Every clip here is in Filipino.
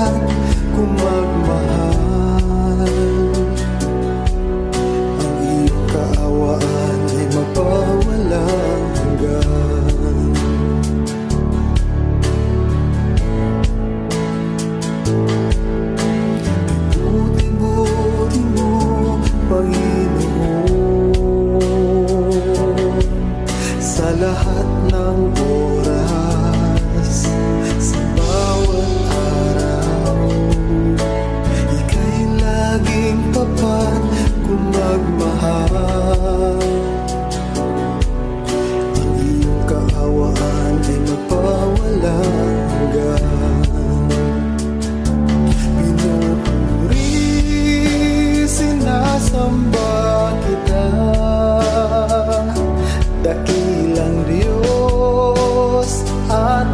tapat kung magmahal. Ang iyong kaawaan ay mapawalang hanggan. Ibuti-buti mo, Panginoon, sa lahat ng oras, sa bawat araw. Ika'y laging tapat kung magmahal. Ang iyong kaawaan ay mapawalang hanggan. Pinupuri, sinasamba kita, dakilang Diyos at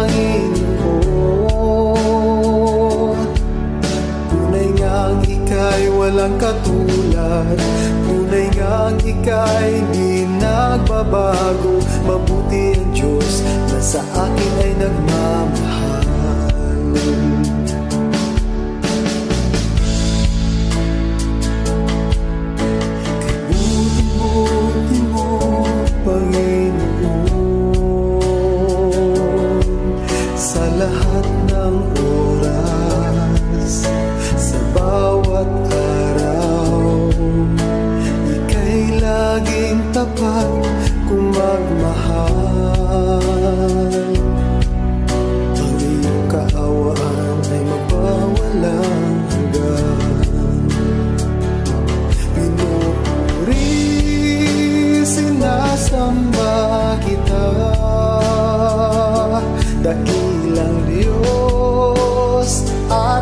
Panginoon. Tunay ngang ika'y walang katulad, tunay ngang ika'y di nagbabago. Mabuti ang Diyos na sa akin ay nagmamahal. Buti-buti mo, Panginoon, sa lahat ng oras, sa bawat araw. Ika'y laging tapat kung magmahal. Ang iyong kaawaan ay magpawalang hanggan. Pinupuri, sinasamba kita, dakilang Diyos at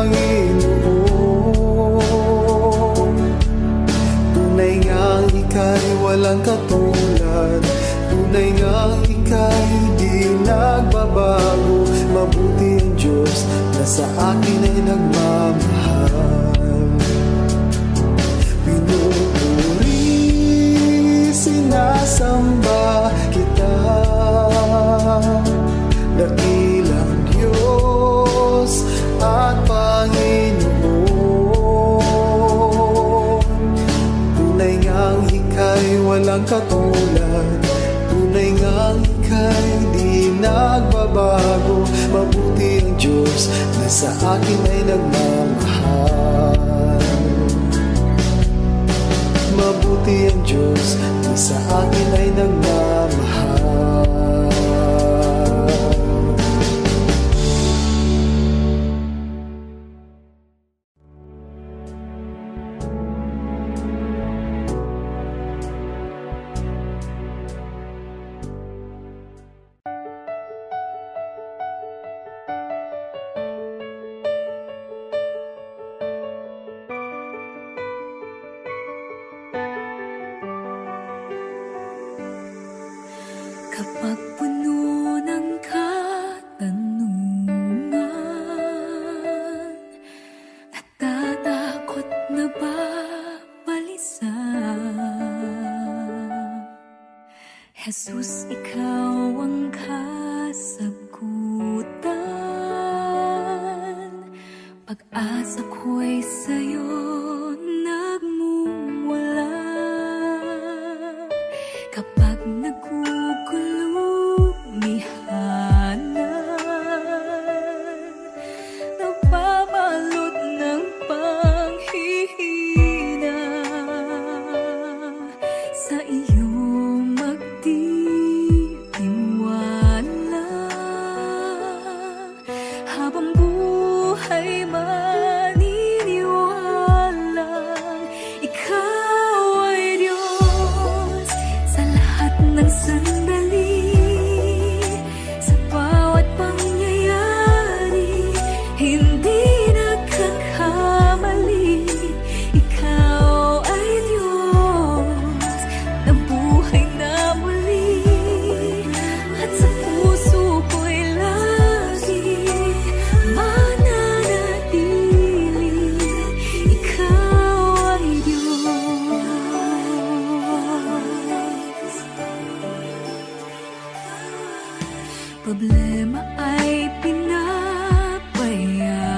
Panginoon. Tunay ngang ika'y walang katulad, tunay ngang ika'y di nagbabago. Mabuti ang Diyos na sa akin ay nagmamahal. Pinupuri, sinasamba kita, dakilang Diyos at Panginoon. Tunay ngang ika'y walang katulad, tunay ngang ika'y di nagbabago. Mabuti ang Diyos na sa akin ay nagmamahal. Mabuti ang Diyos na sa akin ay nagmamahal. Kapag puno ng katanungan, natatakot na babalisan, Jesus, ikaw ang kasagutan. Pag-asa ko'y sa'yo nagmumula. Kapag nababalot ng panghihina, sa iyo magtitiwala. Habang buhay maniniwalang ikaw ay Diyos sa lahat ng sandali. Sa bawat pangyayari, hindi nagkakamali. Ikaw ay Diyos na buhay na muli, at sa puso ko'y lagi mananatili. Ikaw ay Diyos. Problema ay pinabayaan,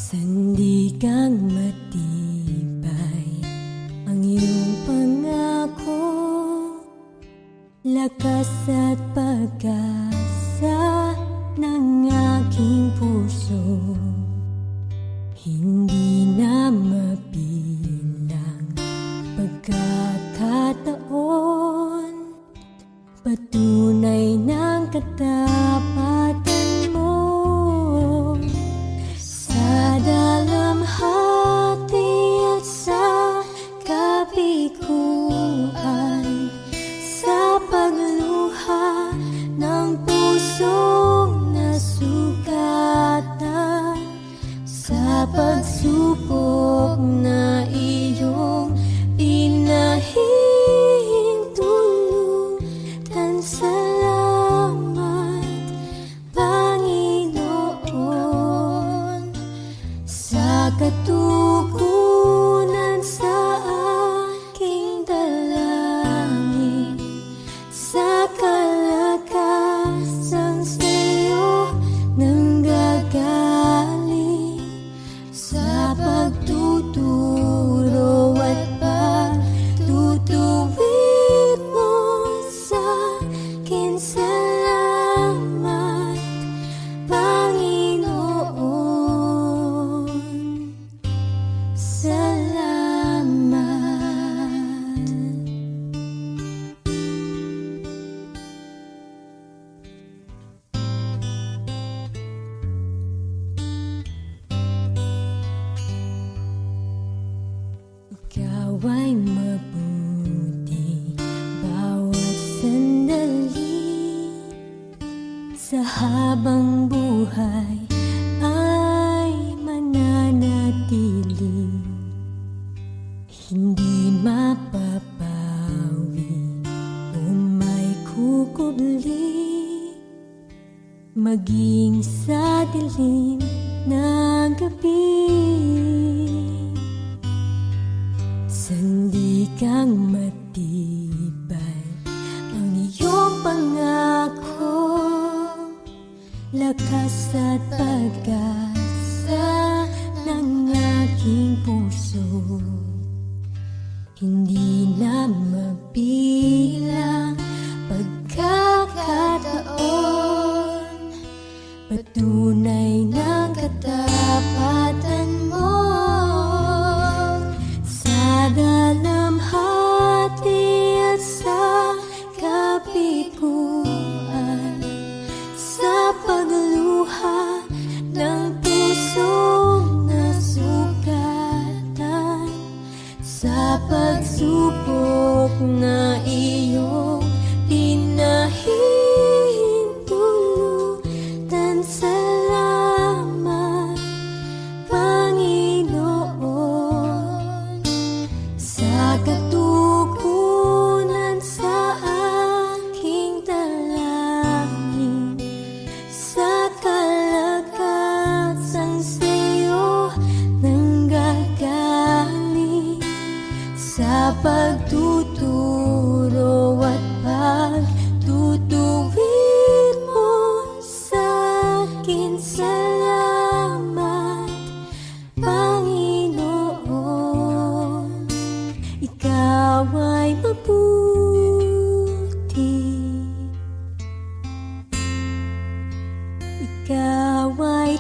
Sandigang matibay ang iyong pangako, lakas at pag-asa ng aking puso. Hindi na mabilang pagkakataon, patunay ng katapatan mo. Sa dalamhati at sa kapikuan, sa pagluha ng pusong nasugatan, sa pagsubok na iyong pinahihintulutan. Salamat, Panginoon, sa katugunan sa aking dalangin, sa kalakasang sa'yo nanggagaling, sa pagtuturo at pagtutuwid mo sa akin. Salamat, Panginoon, salamat. Ikaw ay mabuti bawat sandali, sa habang buhay ay mananatili. Hindi mapapawi o may kukubli, maging sa dilim ng gabi. Sandigang matibay ang iyong pangako, lakas at pag-asa ng aking puso. Hindi na mabilang pagkakataon, patunay ng katapatan mo. Sa dalamhati at sa kapikuan, sa pagluha ng pusong nasugatan, sa pagsubok na iyong pinahihintulutan. Salamat, Panginoon, sa katugunan sa aking dalangin, sa kalakasang sa'yo nanggagaling, sa pagtuturo at pagtutuwid mo sa akin. Salamat, Panginoon, ikaw ay mabuti, ikaw ay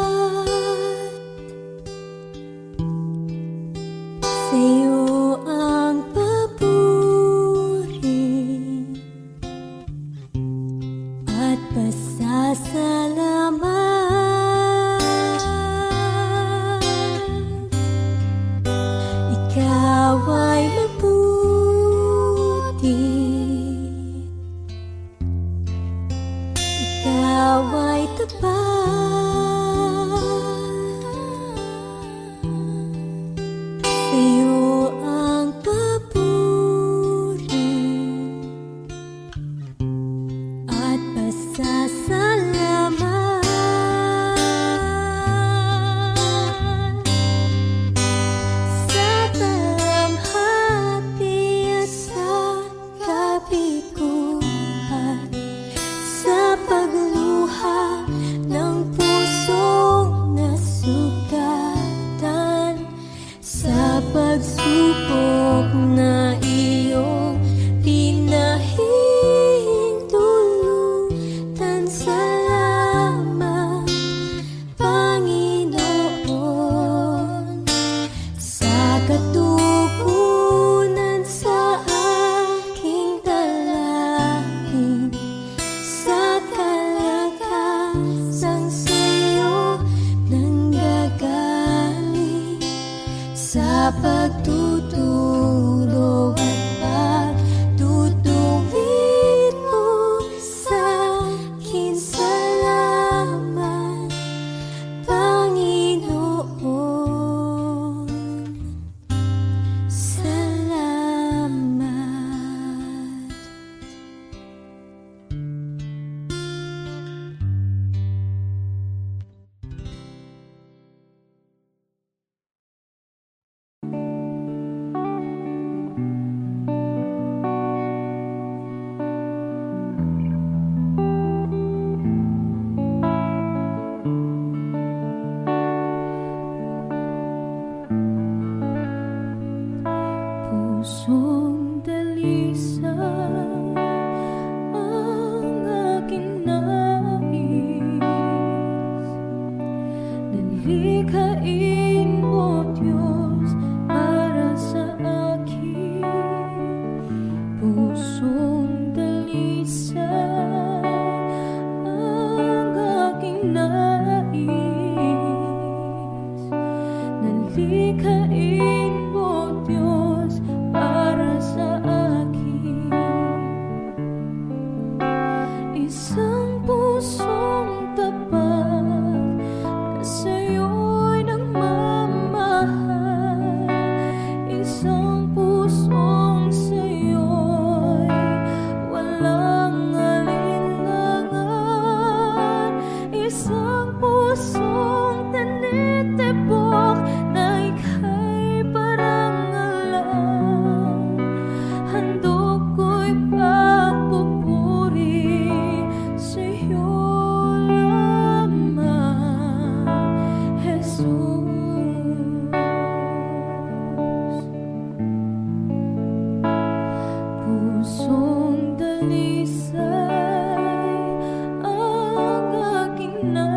tapat, sa'yo ang pagtutulog at pagtutuwid mo sa akin. Salamat, Panginoon. Salamat. Pusong dalisay ang aking nais, nalikhain mo, Diyos, para sa akin. Pusong dalisay ang aking nais, nalikhain mo, Diyos, para sa akin. Isang pusong tapat na sa'yo'y nagmamahal, isang pusong sa'yo'y walang alinlangan, isang pusong tinitibok na ika'y parangalan. Handog ko'y pagpupuri sa'yo lamang, Jesus. Pusong dalisay ang aking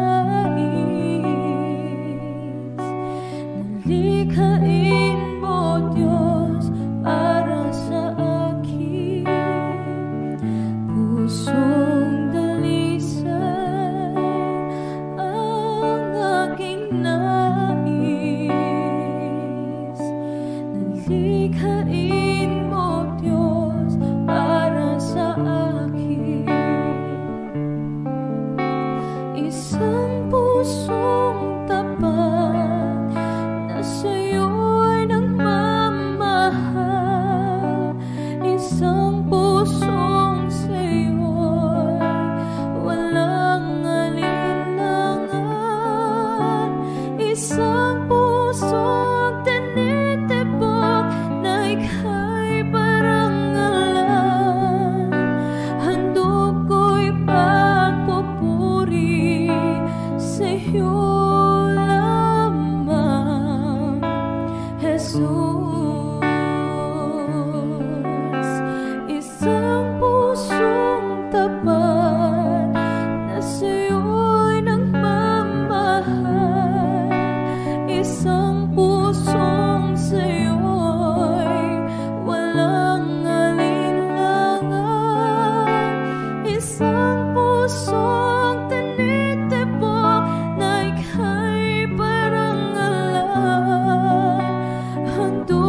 nais, nalikhain mo, Diyos, para sa akin. Pusong dalisay ang aking nais, nalikhain mo, Diyos, para sa akin. Isang pusong tapat na sa'yo'y nagmamahal, isang pusong sa'yo'y walang alinlangan, isang pusong tinitibok na ika'y parangalan. Handog ko'y pagpupuri sa'yo lamang, Jesus. Isang pusong tapat na sa'yo'y nagmamahal, isang pusong sa'yo'y walang alinlangan, isang pusong tinitibok na ika'y parangalan. Handog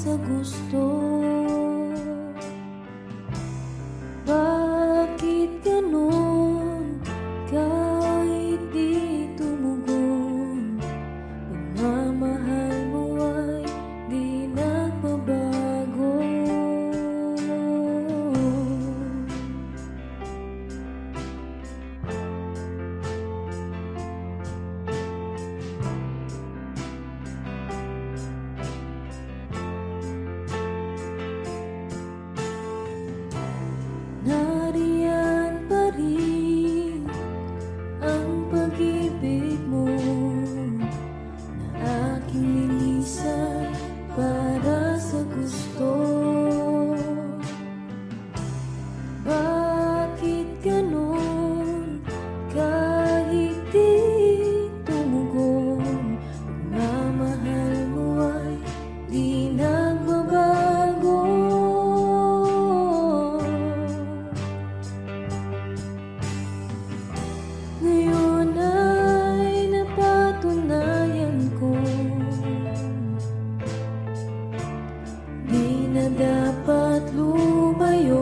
sa gusto. Bakit ganon? Kahit di tumugon, pagmamahal mo ay di nagbabago. Nariyan pa rin ang pag-ibig mo na aking linisan para sa gusto. Bakit ganon? Kahit di tumugon, pagmamahal mo ay di nagbabago. Ngayon ay napatunayan ko, di na dapat lumayo.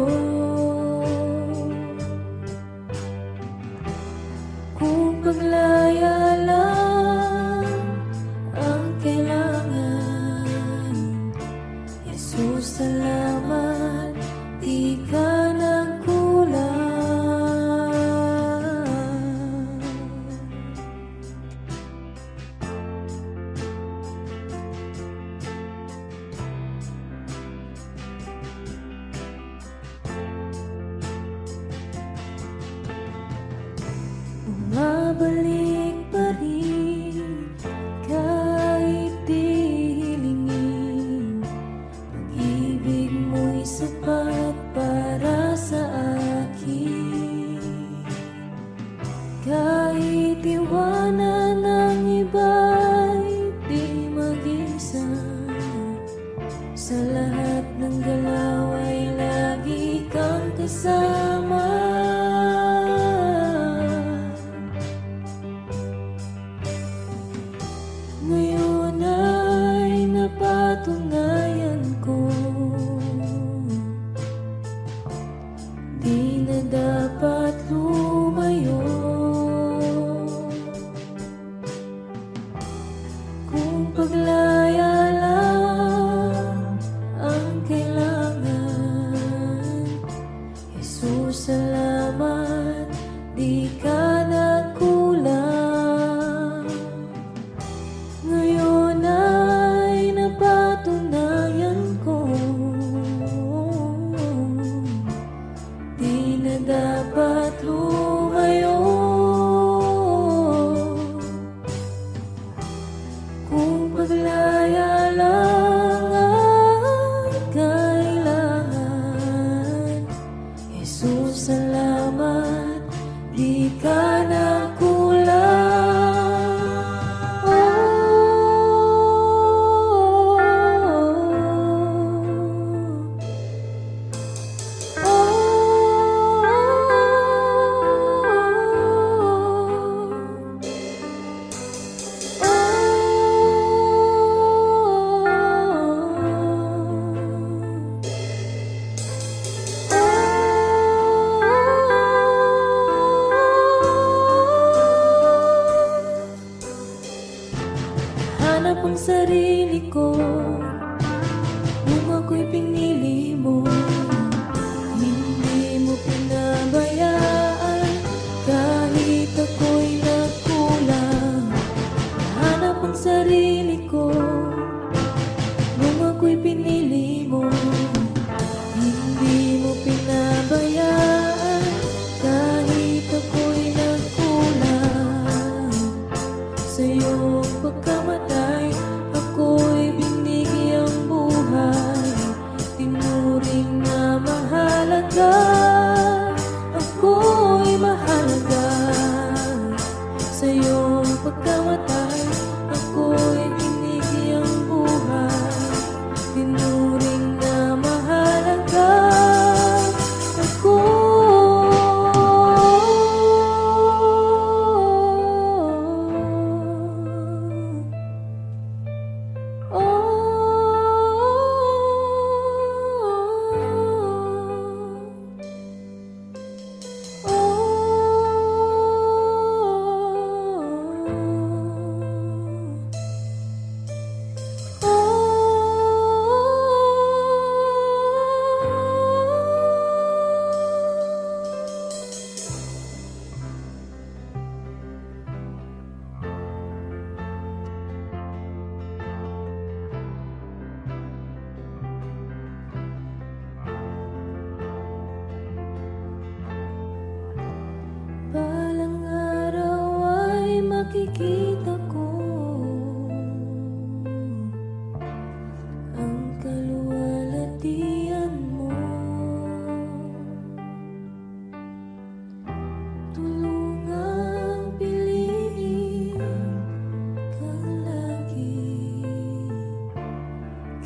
Kung paglaya lang ang kailangan, Jesus, salamat, di ka nagkulang. Bumabalik pa rin kahit di hilingin, pag-ibig mo'y sapat para sa akin. Kahit iwanan ng iba'y di mag-isa, sa lahat ng galaw ay lagi kang kasama. Ngayon ay napatunayan ko, di na dapat lumayo. Kung paglaya lang ang kailangan, Jesus, salamat, di ka nagkulang. Ngayon ay napatunayan ko, di na dapat lumayo. Kung paglaya lang ang kailangan, Jesus, salamat, di ka nagkulang. Hanap ang sarili ko nung ako'y pinili mo. Hindi mo pinabayaan kahit ako'y nagkulang. Hanap ang sarili ko nung ako'y pinili mo. Hindi mo pinabayaan kahit ako'y nagkulang. Sa iyong pagkamatay, ako'y binigyang buhay. Tinuring na mahalaga, ako'y mahalaga. Sa iyong pagkamatay, ako'y binigyang buhay. Tinuring na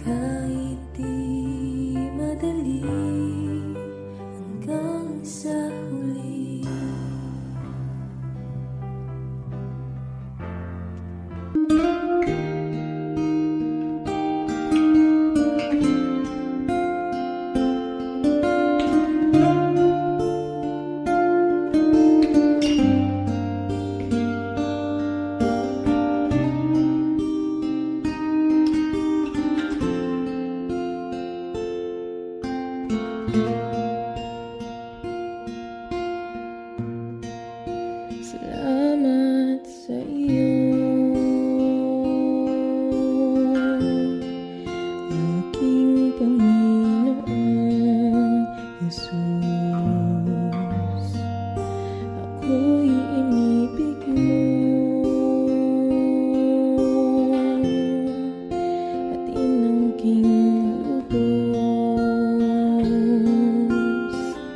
Kahit di madali hanggang sa huli. Salamat sa iyo, aking Panginoong Jesus. Ako'y inibig mo at inangking lubos.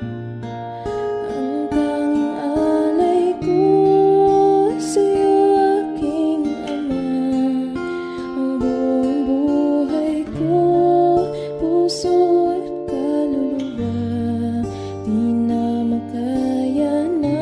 Ang tanging alay ko sa'yo, aking Ama, ang buong buhay ko, puso at kaluluwa. Di na makaya na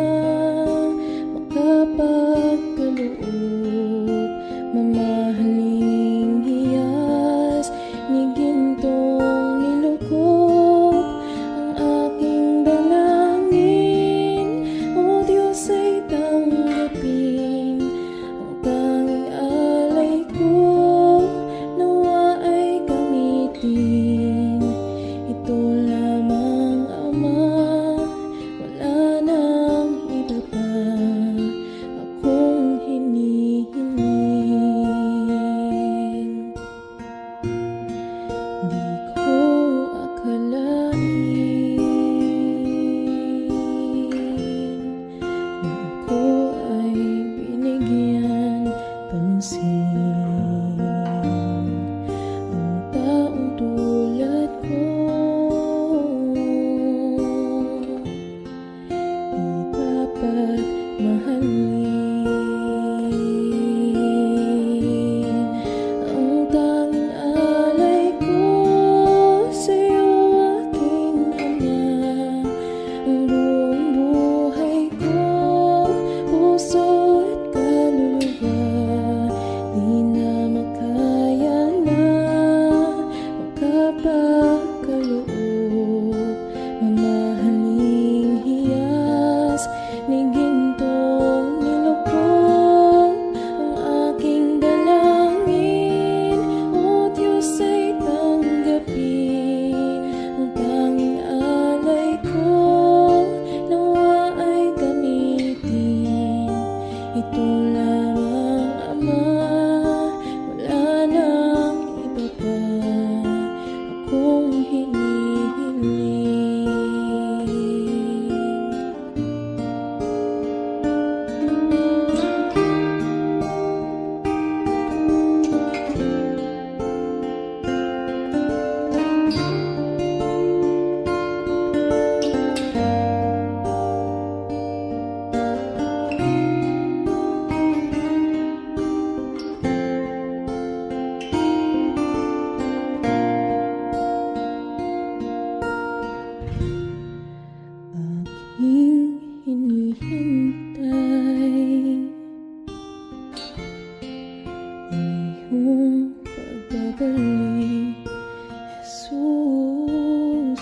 makapagkaloob, mamahaling hiyas ni gintong nilukop. Ang aking dalangin, O Diyos, ay tanggapin. Ang tanging alay ko, nawa ay gamitin. Ito lamang, Ama, wala nang iba pa akong hinihiling. Di ko akalain na ako ay binigyan pansin. Ang taong tulad ko di dapat mahalin. Ang tanging alay ko sa'yo, aking Ama, ang buong buhay ko, puso at kaluluwa. Di na makaya na makapagkaloob, mamahaling hiyas ni gintong nilukop. Ang aking dalangin, O Diyos, ay tanggapin. Ang tanging alay ko, nawa ay gamitin. Ito lamang, Ama, wala nang iba pa akong hinihiling. Aking hinihintay ang iyong pagbabalik, Jesus.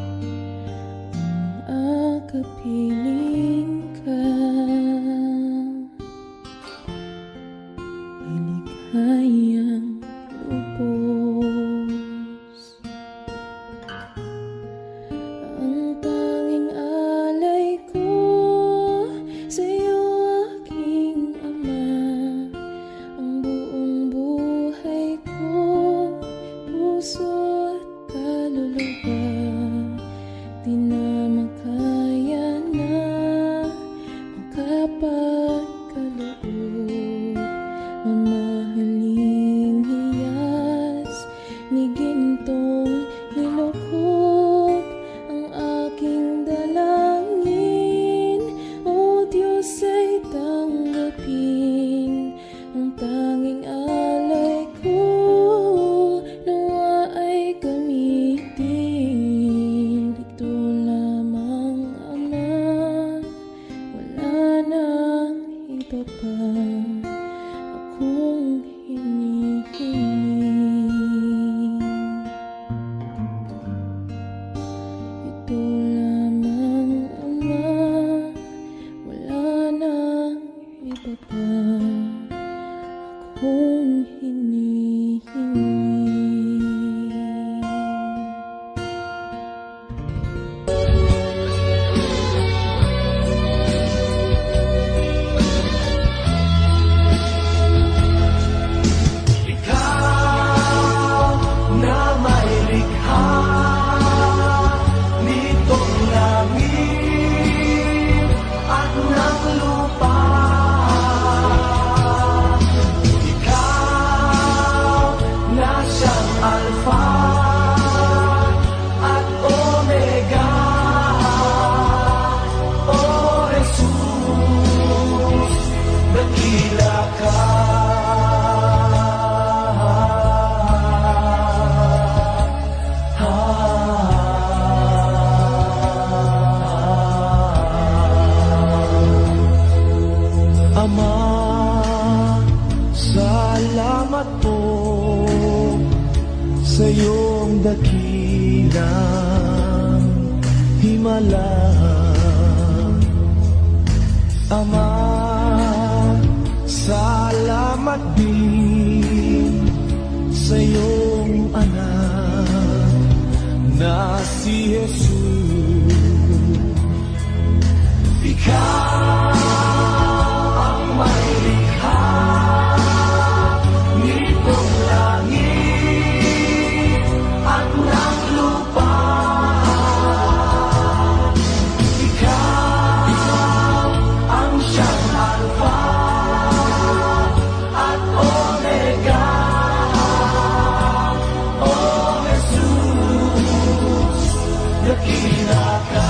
Ang akapiling ka ay ligayang lubos. Ang tanging alay ko sa'yo, aking Ama, ang buong buhay ko, puso at kaluluwa. Di na makaya na makapagkaloob, mamahaling hiyas ni gintong nilukop. Ang aking dalangin, O Diyos, ay tanggapin. Ang tanging alay ko, nawa sa iyong dakilang himala. Ama, salamat din sa iyong anak na si Jesus. Ikaw ang may likha nitong langit at ng lupa. Ikaw ang siyang Alpha at Omega. O Jesus, dakila ka.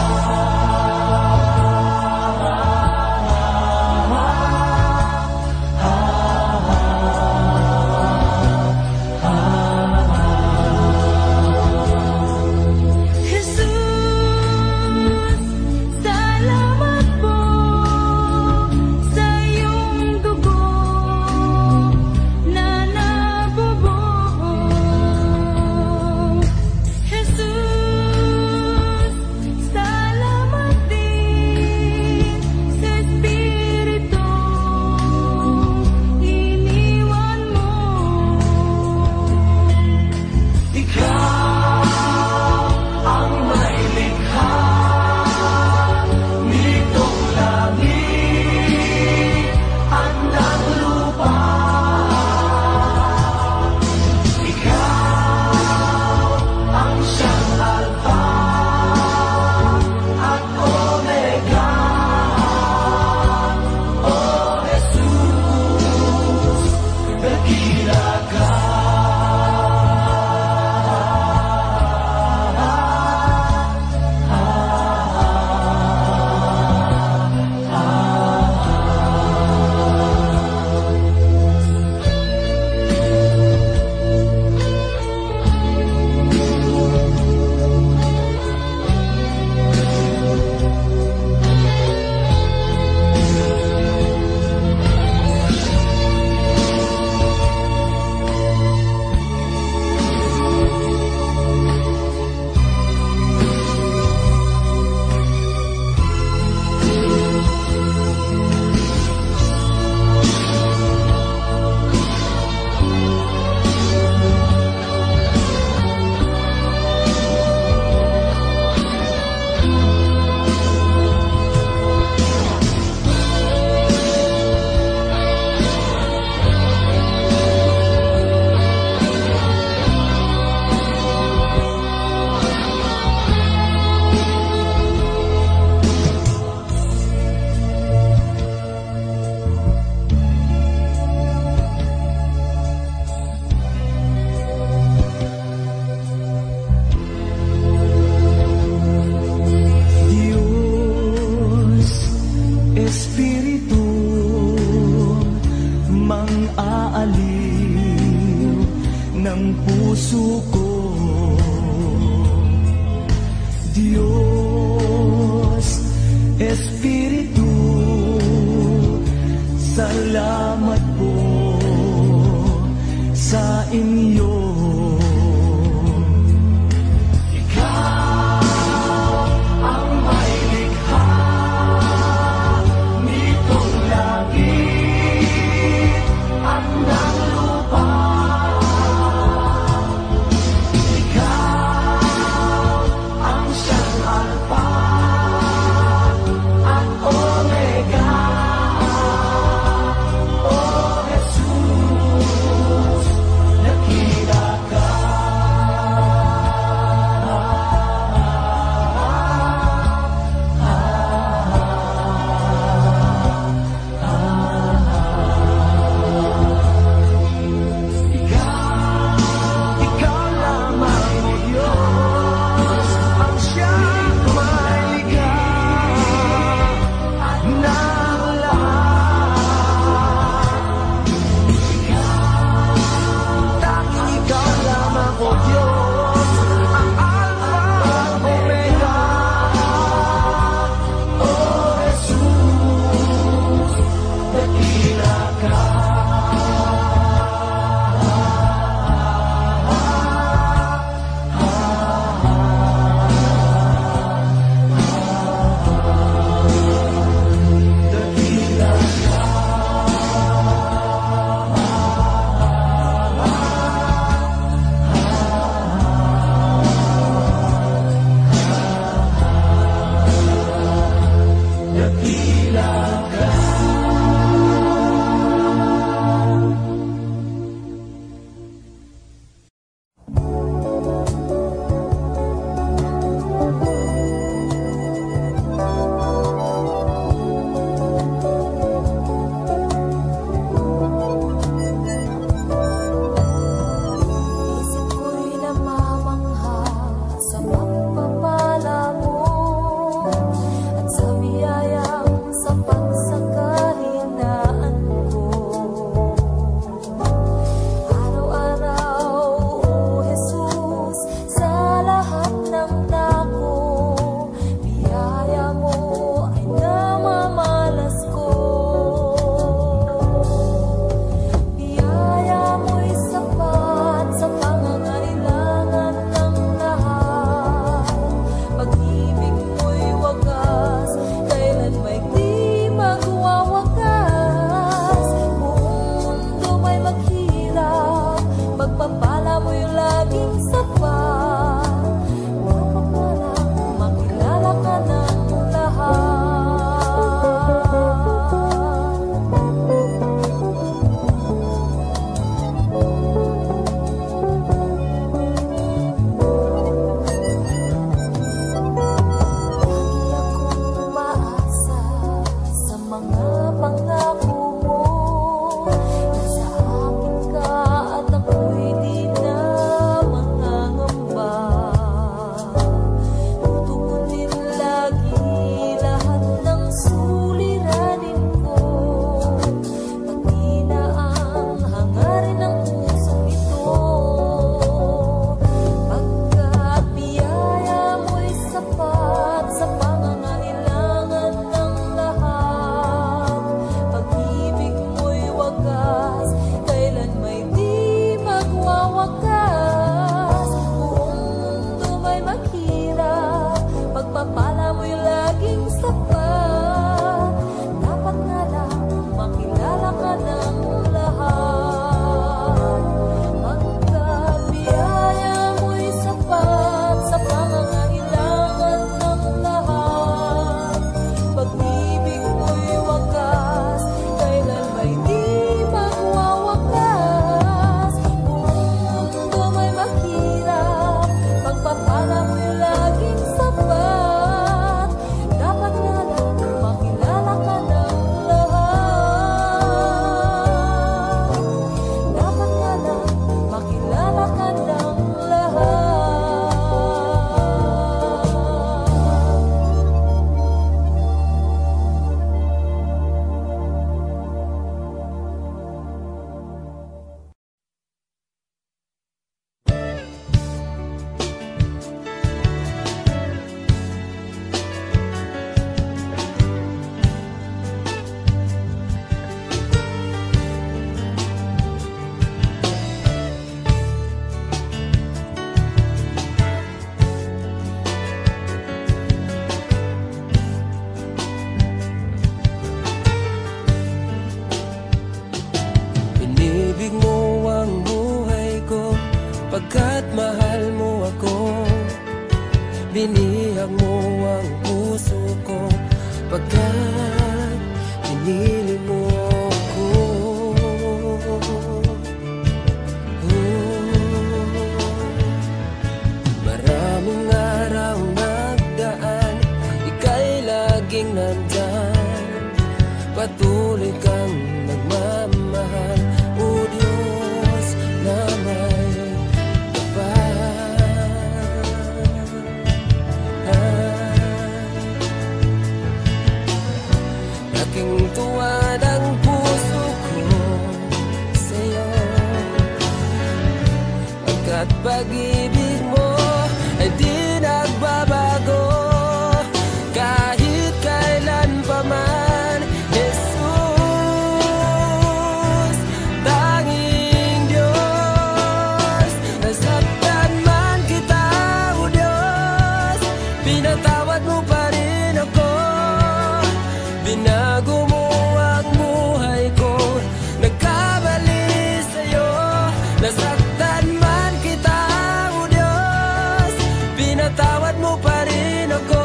King. Pagkat mahal mo ako, binihag mo ang puso ko. Pagkat pinili mo ako, maraming araw nagdaan, ika'y laging nandyan. Patuloy kang nagmamahal, o Diyos na may kapal. Laking tuwa ng puso ko sa'yo, pagkat pag-ibig mo ay di nagbabago kahit kailan pa man. Jesus, tanging Diyos, nasaktan man kita, o Diyos, pinatawad mo pa rin ako. Binago mo ang buhay ko, nagkamali sa'yo. Nasaktan man kita, o Diyos, pinatawad mo pa rin ako.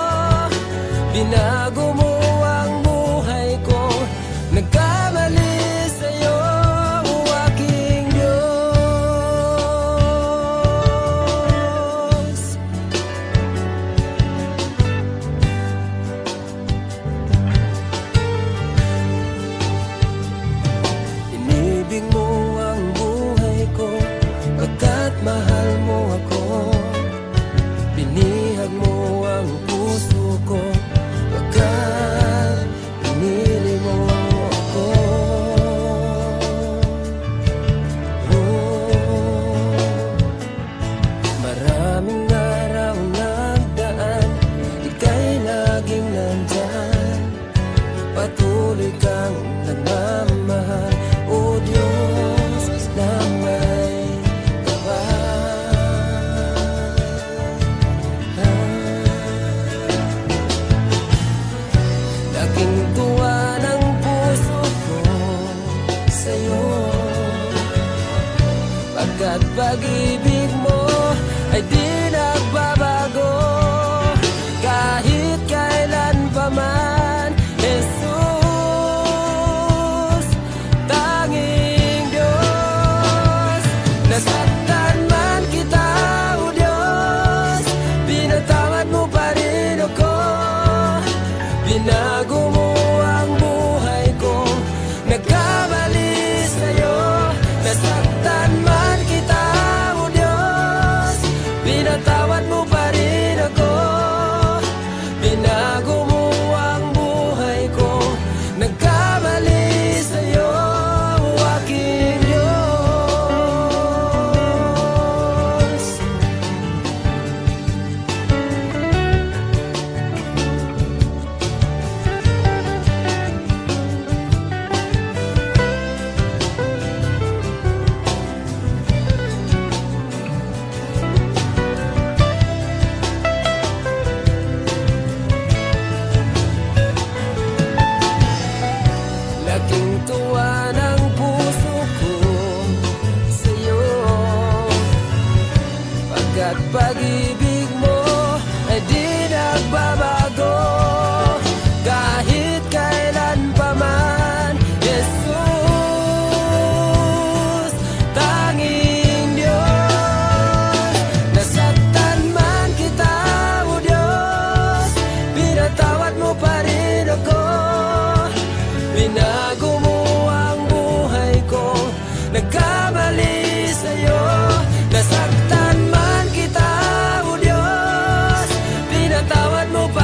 Binago mo ang buhay ko, nagkamali sa'yo, o aking Diyos. Inibig mo ang buhay ko, pagkat mahal mo ako. Binihag mo ang puso ko, pagkat pinili mo ako. Maraming araw nagdaan, ika'y laging nandyan. Patuloy kang nagmamahal, o Diyos na may kapal. Laking tuwa ng puso ko sa'yo, pagkat pag-ibig mo ay di nagbabago kahit kailan pa man. Jesus, tanging Diyos, nasaktan man kita, o Diyos, pinatawad mo pa rin ako. Binago mo ang buhay ko, nagkamali sa'yo. Nasaktan man kita, o Diyos, pinatawad mo pa rin ako. Binago mo ang buhay ko, nagkamali sa'yo, o aking Diyos. Laking tuwa ng puso ko sa'yo, pagkat pag-ibig mo ay di nagbabago kahit kailan pa man. Jesus, tanging Diyos, nasaktan man kita, o Diyos, pinatawad mo pa rin ako. Binago mo ang buhay ko, nagkamali sa'yo. Nasaktan man kita, o Diyos, pinatawad mo pa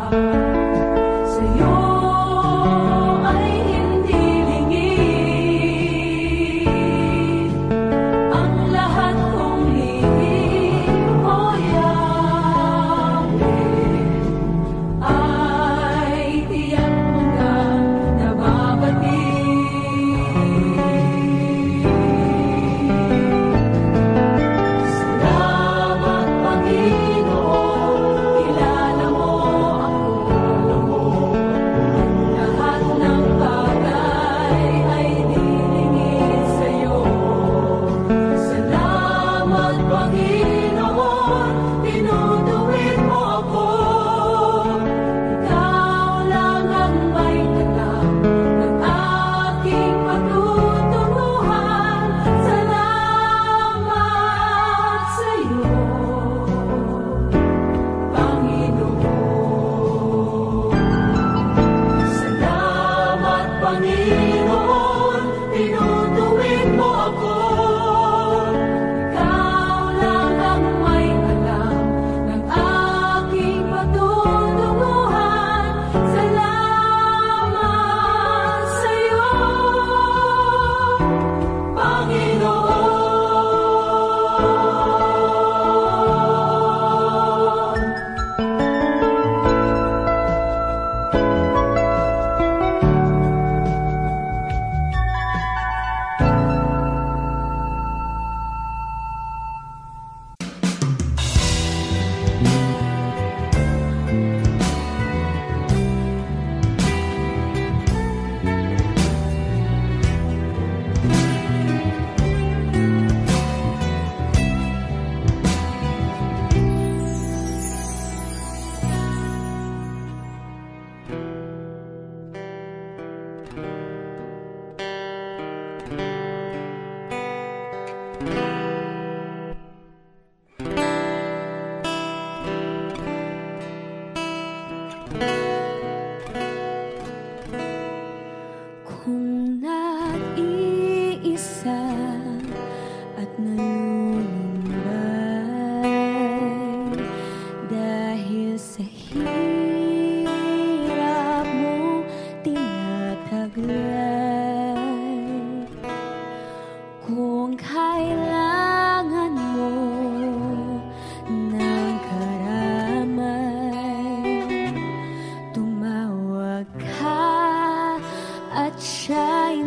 Sa'yo ay hindi lingid ang lahat kong hihing, O Yahweh, ay tiyak mong nababati. Salamat, Panginoon, kilala mo ako. Lahat ng bagay ay nilingid sa'yo. Salamat, Panginoon, tinutuwid mo ako. Ikaw lang ang may tatak ng aking patutunguhan. Salamat sa'yo, Panginoon. Salamat, Panginoon, tinutuwid mo ako. Ikaw lang ang may alam ng aking patutunguhan. Salamat sa'yo, Panginoon. Kung nag-iisa at nalulumbay dahil sa hirap mo tinataglay, kung kailangan mo ng karamay, tumawag ka at siya'y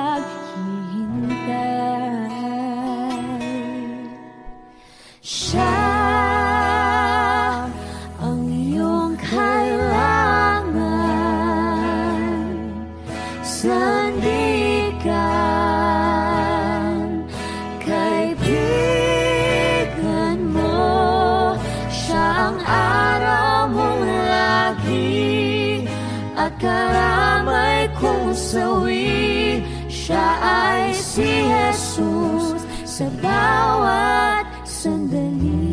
naghihintay. Siya ang iyong kailangan, sandigan, kaibigan mo. Siya ang araw mong lagi at karamay kong sawi. Siya ay si Jesus sa bawat sandali.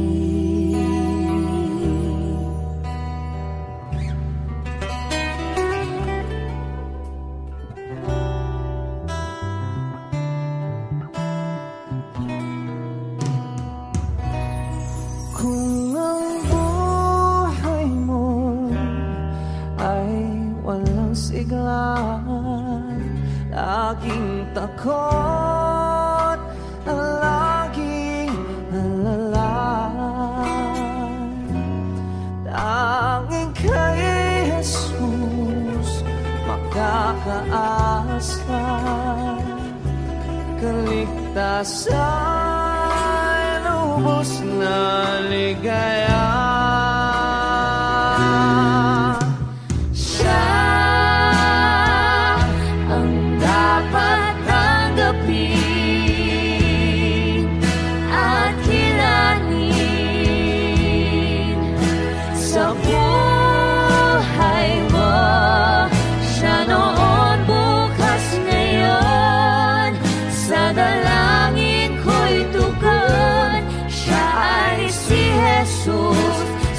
Kung ang buhay mo ay walang sigla, laging takot, laging alala, tanging kay Jesus makakaasa, kaligtasan, lubos na ligaya. Siya ang dapat tanggapin at kilalanin sa buhay mo. Siya noon, bukas, ngayon, sa dalangin ko'y tugon. Siya ay si Jesus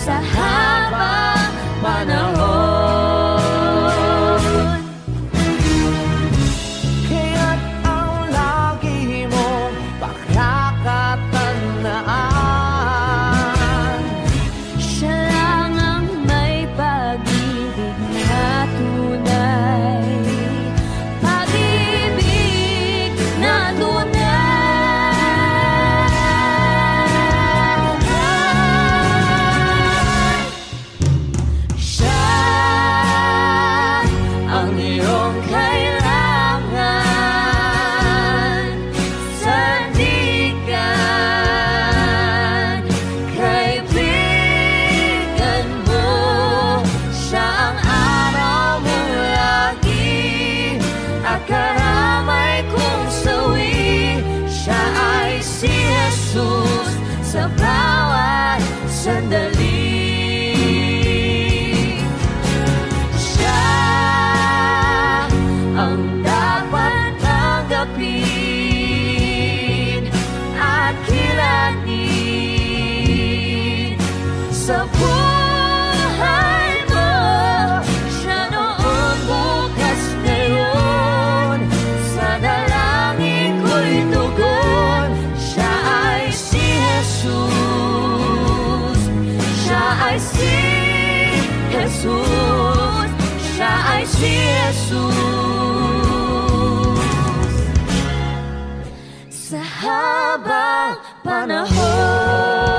si Jesus. Sa habang panahon,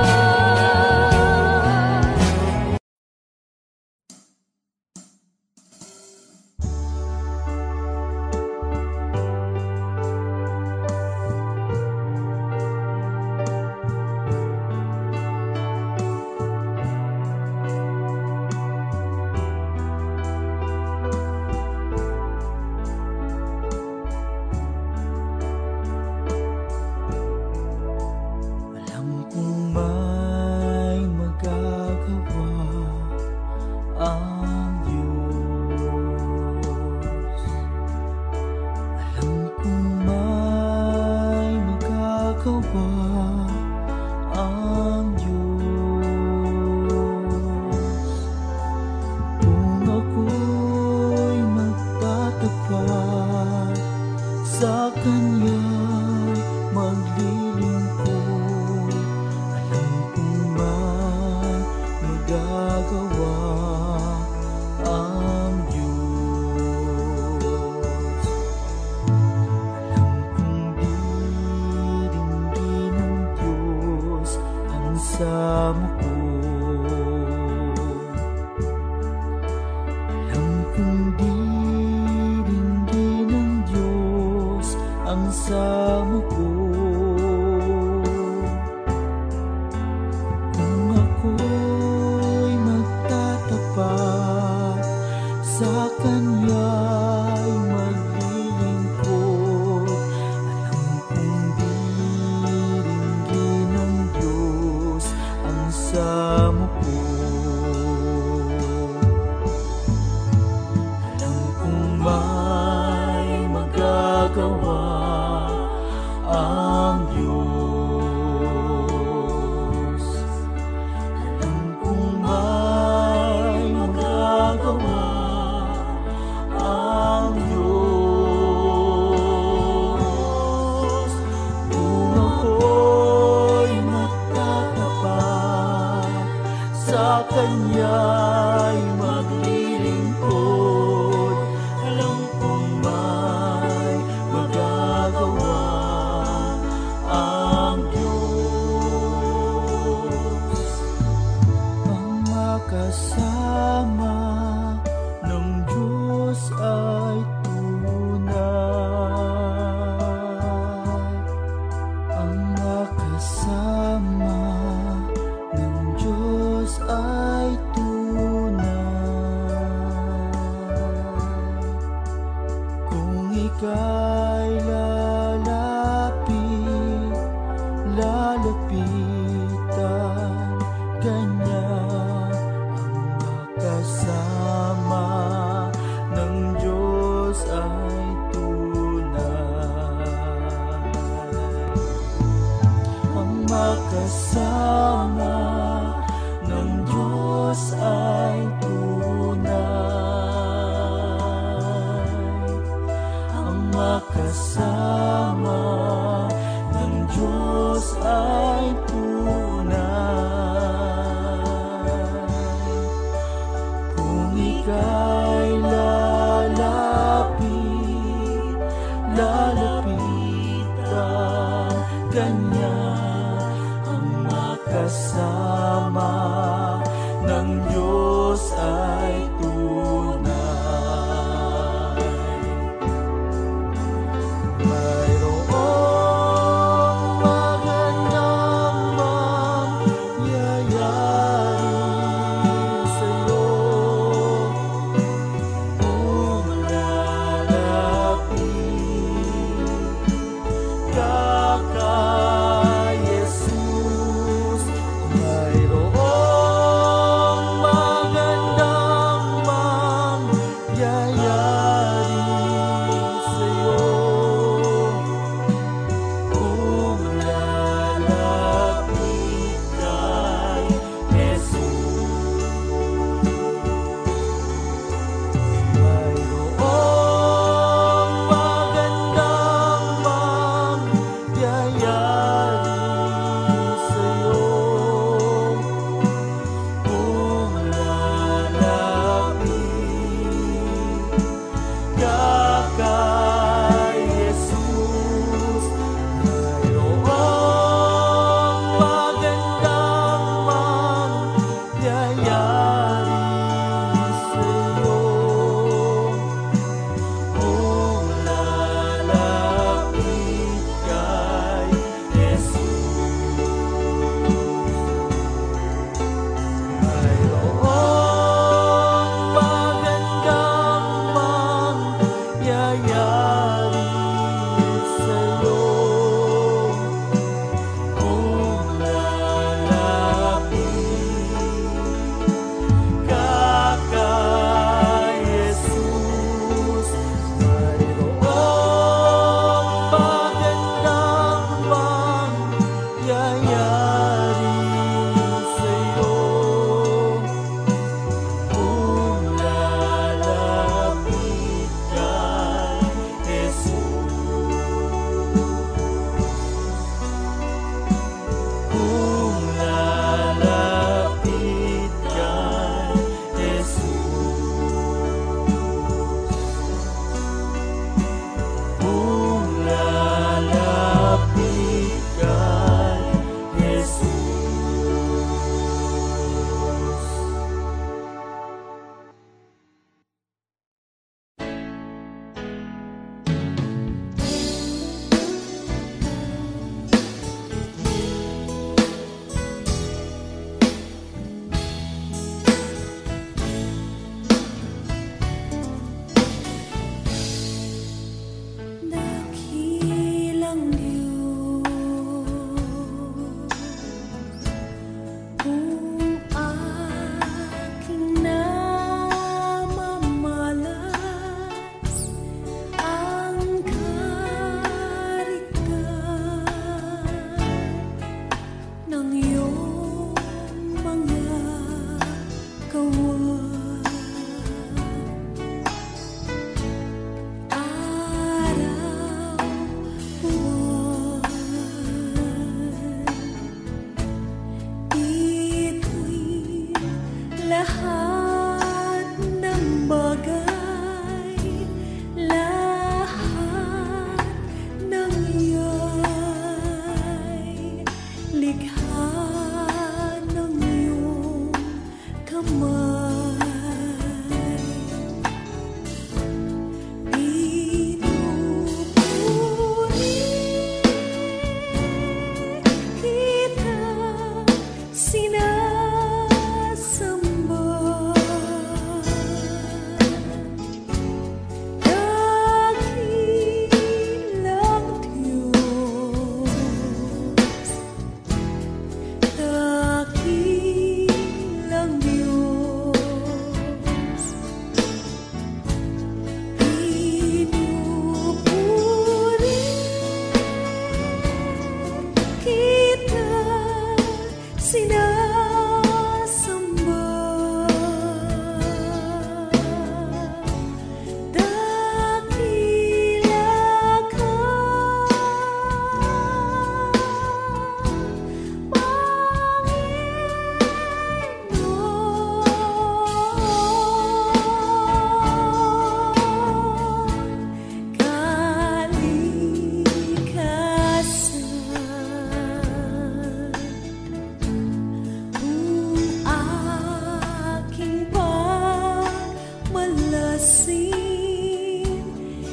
masin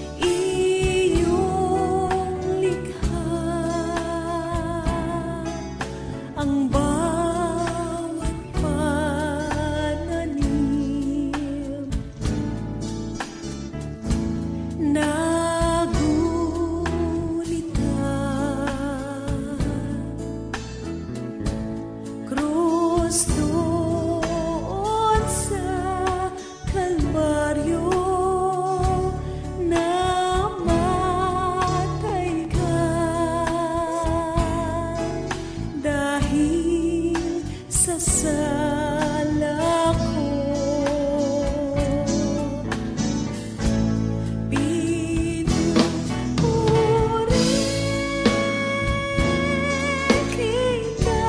iyong likha. Ang bawat pananim nagulita. Krus doon sa Kalbaryo, namatay ka dahil sa sala ko. Pinupuri kita,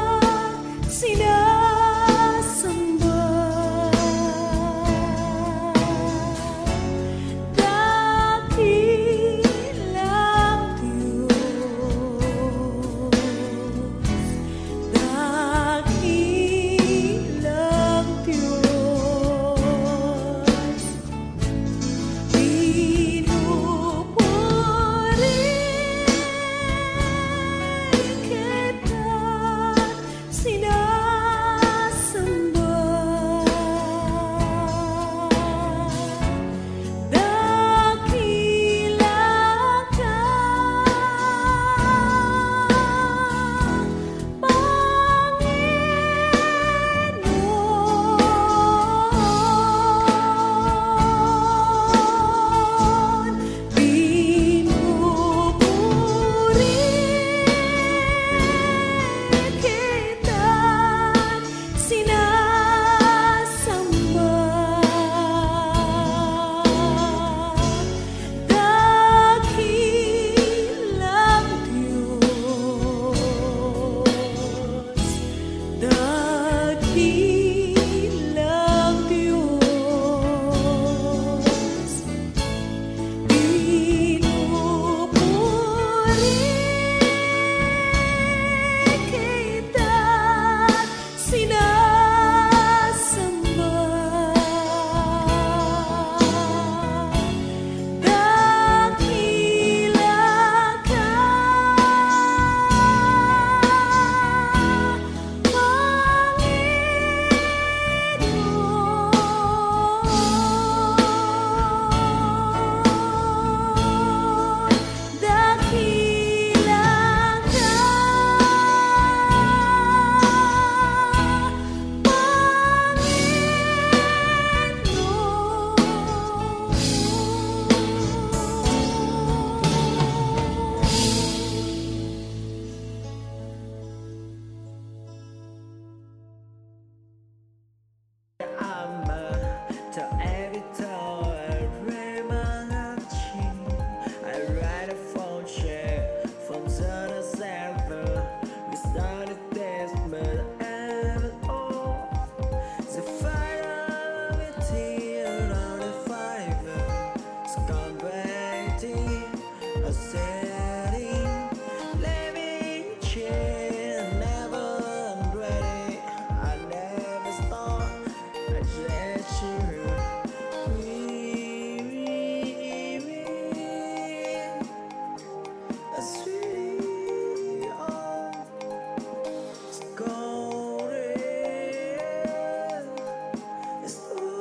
sinasamba. Dakilang Diyos, dakilang Diyos. Pinupuri kita, sinasamba. Dakila ka, Panginoon. Pinupuri kita, sinasamba. Dakilang Diyos, dakilang Diyos. Pinupuri kita, sinasamba. Dakila ka, Panginoon. Dakila ka, Ama to every tower remangachi. I ride a phone chair from Zona Server. We started this, but ever all the fire with tear on the fiber. Scumbag a setting, living chair, never ready. I never stop. I just a sweet scolded. It's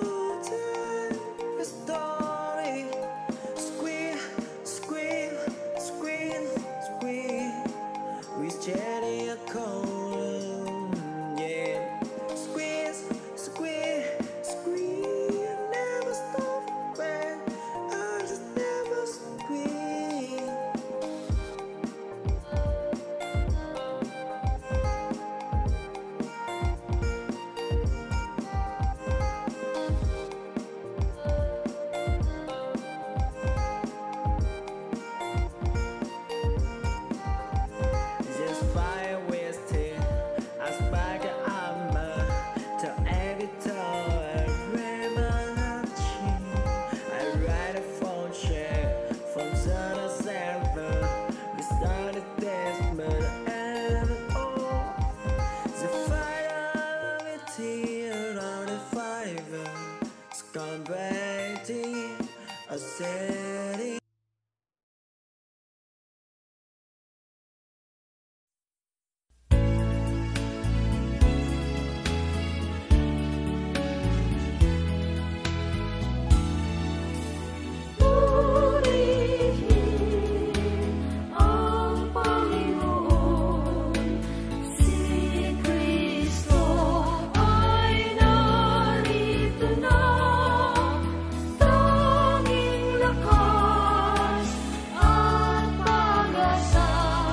a story. Squeal, squeal, squeal, squeal. We jetting a cold, yeah. Squeeze, squeal, squeal. Never stop, man. I just never squeal. waiting, I said it. Ang Panginoon, si Kristo ay narito na, tanging lakas at pag-asa.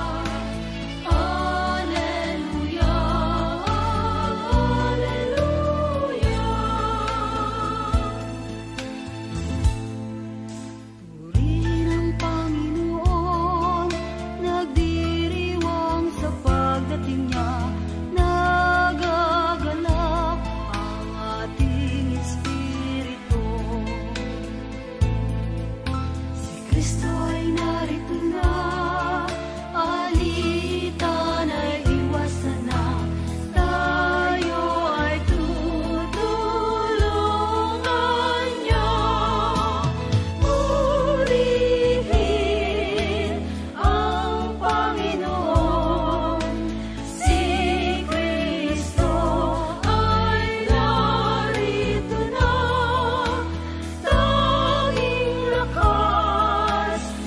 Alleluia, Alleluia. Purihin ang Panginoon, nagdiriwang sa pagdating niya, nagagalak ang ating espiritu. Si Kristo ay narito na, alitan ay iwasan na, tayo ay tutulungan niya. Purihin ang Panginoon, si Kristo ay narito na, tanging lakas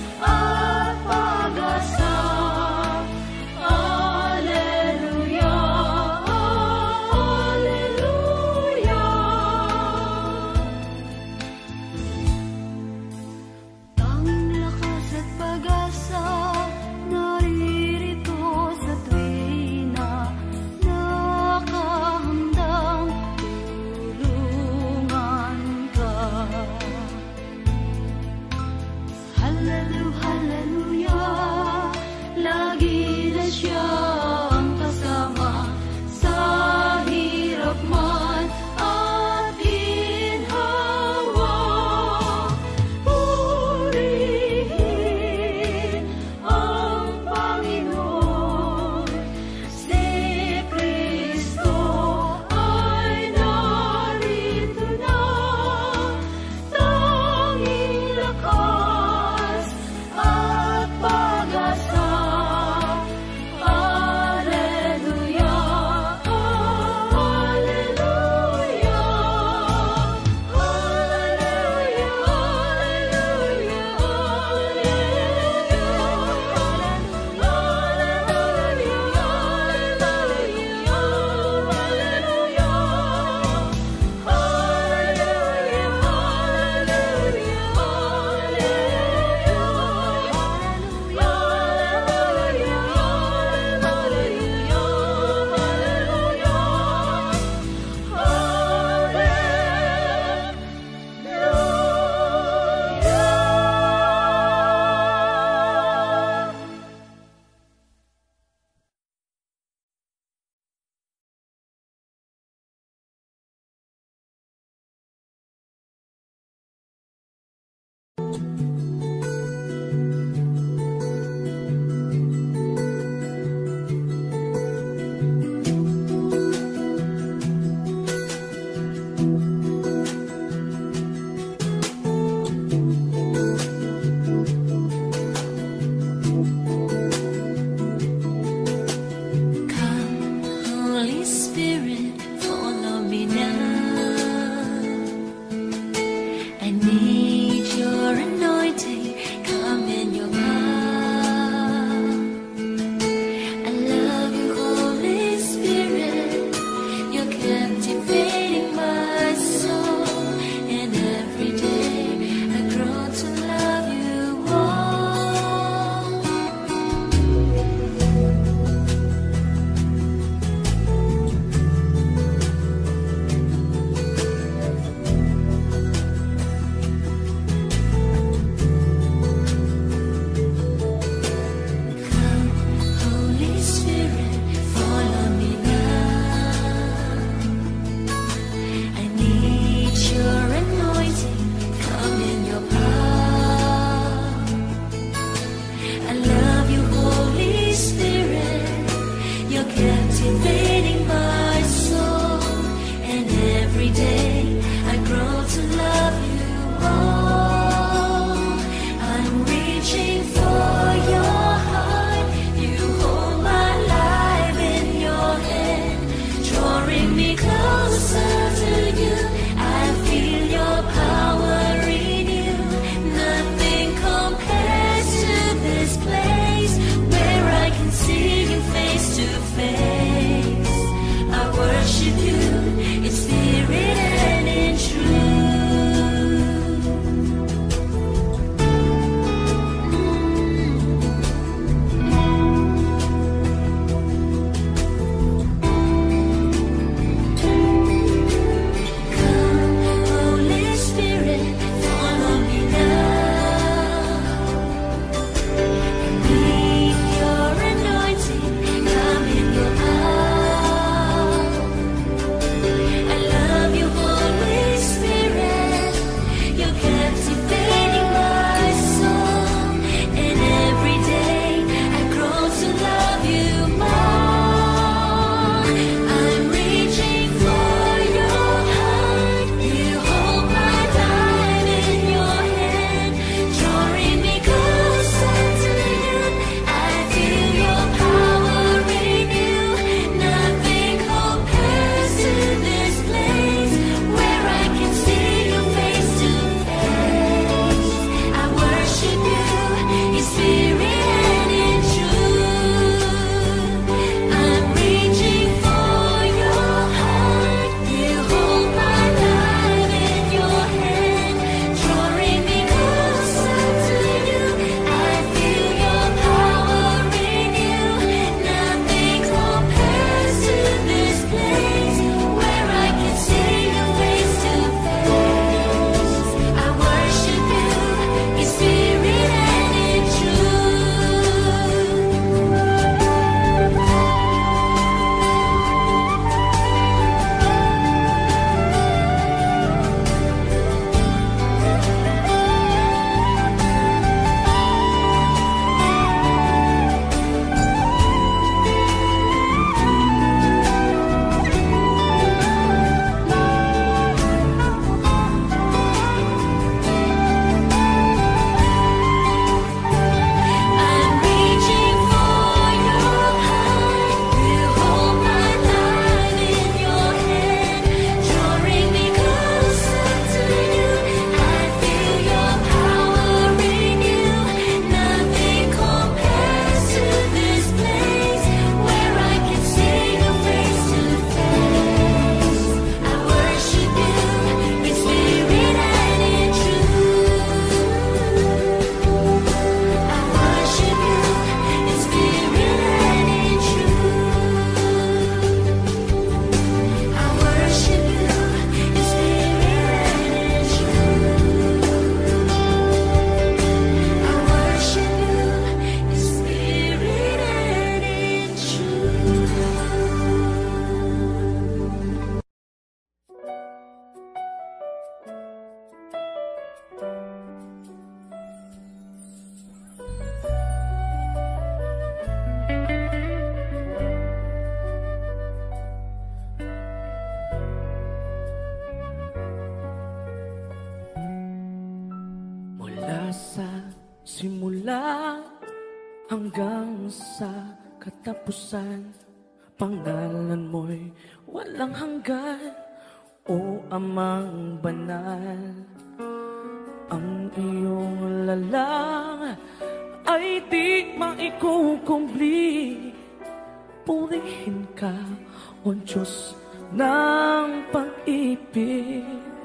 sa simula hanggang sa katapusan, pangalan mo'y walang hanggan, o Amang banal. Ang iyong lalang ay di maikukumpli. Purihin ka, O Diyos ng pag-ibig.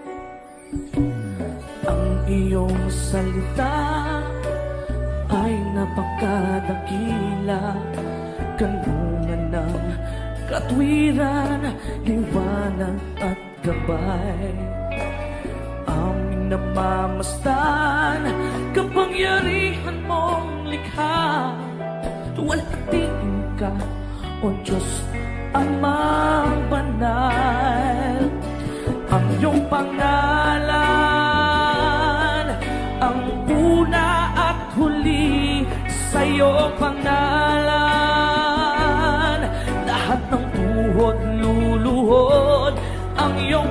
Ang iyong salita ay napakadakila, kanungan ng katwiran, liwanag at gabay. Aming namamasdan, kapangyarihan mong likha. Tuwalhatiin ka, O Diyos, Amang banal. Ang iyong pangalan, ang una at huli, sa iyong pangalan lahat ng tuhod luluhod. Ang iyong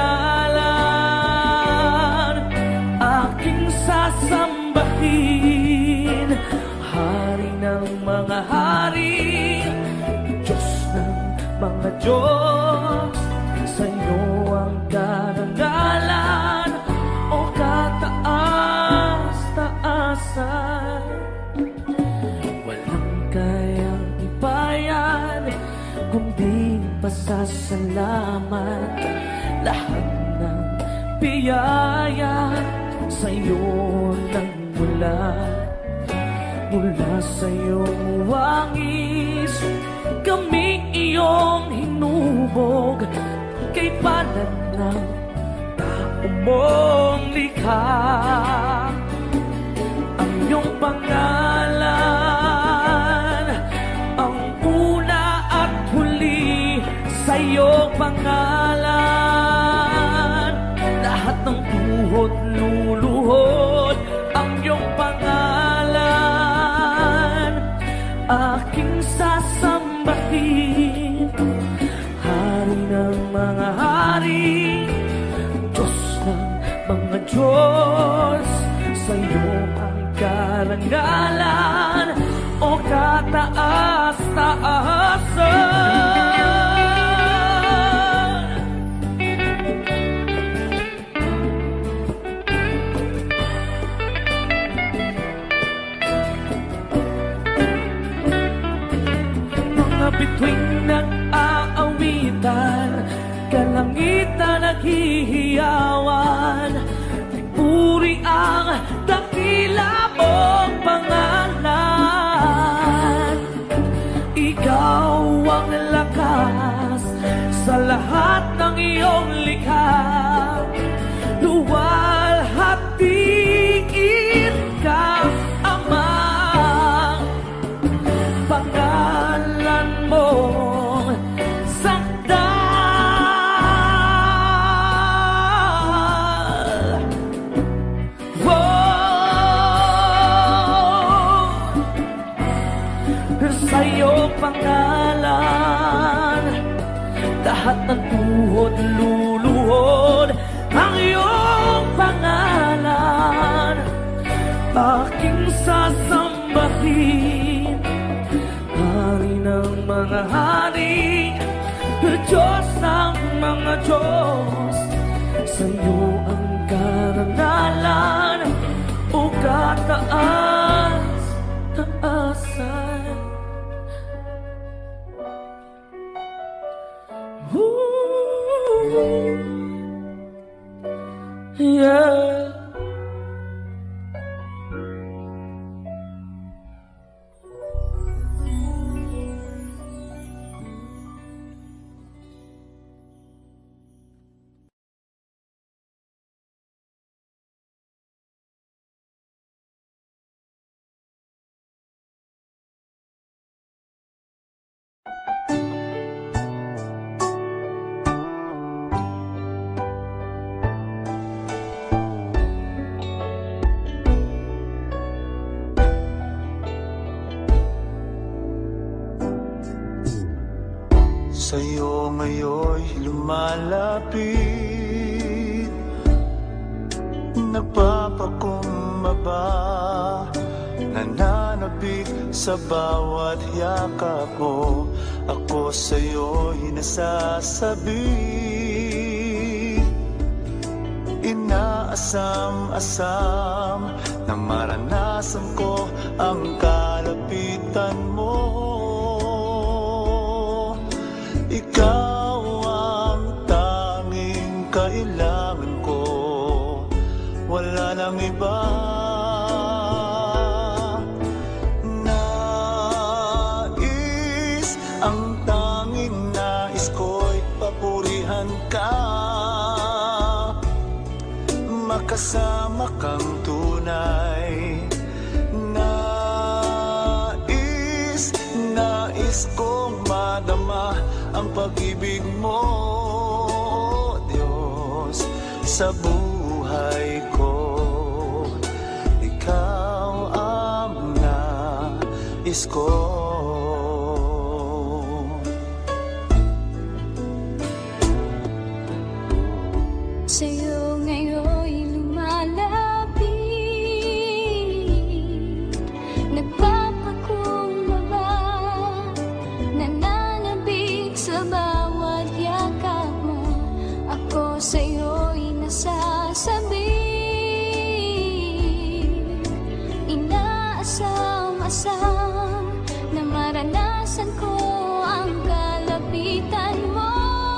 pangalan aking sasambahin, hari ng mga hari, Diyos ng mga Diyos. Sa iyo ang karangalan, o kataas-taasan. Walang kayang ibayan kundi pasasalamat. Lahat ng biyaya sa iyo nagmula. Mula sa iyong wangis kami iyong hinubog, kay palad ng tao mong likha. Ang iyong pangalan, ang una at huli, sa iyong pangalan lahat ng tuhod luluhod. Ang iyong pangalan aking sasambahin, hari ng mga hari, Diyos ng mga Diyos. Sa iyo ang karangalan, o kataas-taasan. Bituing nag-aawitan, kalangitan naghihiyawan, puri ang dakila mong pangalan. Ikaw ang lakas sa lahat ng iyong likha. Luwalhatiin ka, Ama, pangalan mo sakdal. Sa iyong pangalan lahat ng tuhod luluhod. Ang iyong pangalan aking sasambahin, hari ng mga hari, Diyos ng mga Diyos. Sa iyo ang karangalan, o kataas-taasan. Yeah. Sa'yo ngayon'y lumalapit, nagpapakumbaba tama ba? Nananabik sa bawat yakap mo, ako sa'yo'y nasasabi. Inaasam-asam na maranasan ko ang kalapitan mo. Ikaw ang tanging kailangan ko, wala nang iba. Ang tanging nais ko'y papurihan ka, makasama kang tunay. Nais kong madama ang pag-ibig mo, Diyos, sa buhay ko. Ikaw ang nais ko. Sa'yo ngayon'y lumalapit, nagpapakumbaba, nananabik sa bawat yakap mo. Ako sa'yo'y nasasabi, inaasam-asam na maranasan ko ang kalapitan mo.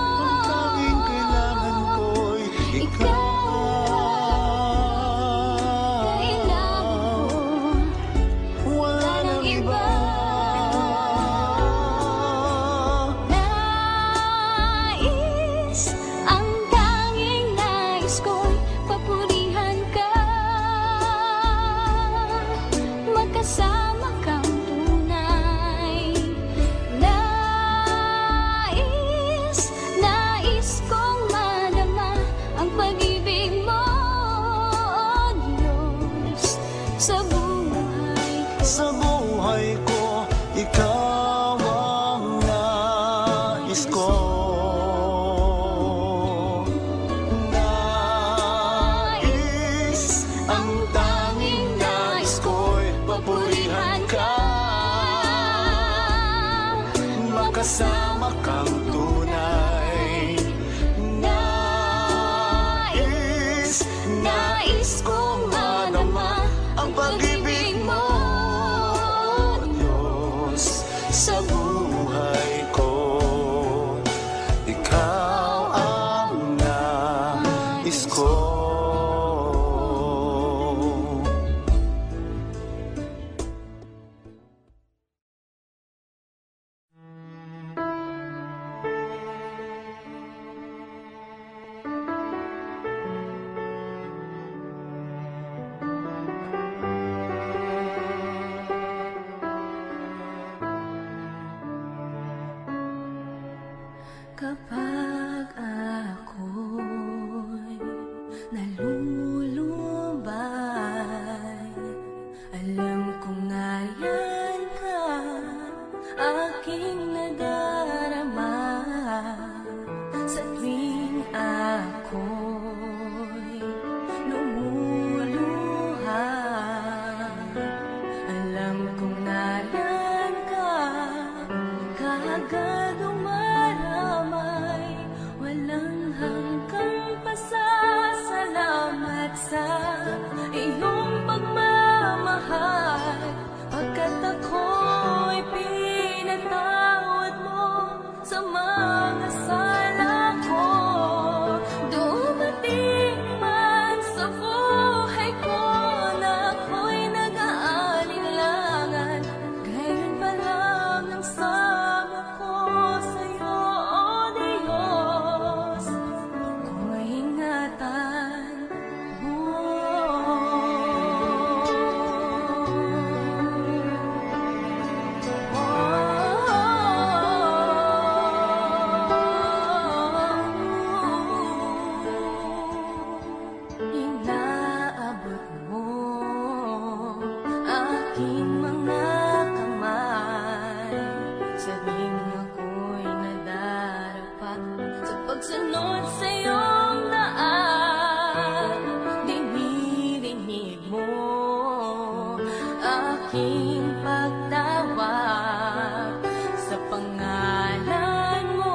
Sa buhay ko, ikaw ang nais ko. Nais, ang tanging nais ko'y papurihan ka, makasama kang tunay. Nais kong madama ang pag-ibig mo, sa buhay ko. Ikaw ang nais ko. Kapag ako'y nalulumbay, alam kong nayan ka, aking nadarama. Sa tuwing ako'y lumuluha, alam kong nayan ka, kaagad walang hanggang pasasalamat sa iyong pagmamahal. Pagkat ako'y pinatawad mo sa mga sala ko, dumating man sa buhay ko na ako'y nag-aalinlangan. Gayon pa lang ang sama ko sa'yo, aking pagtawag sa pangalan mo,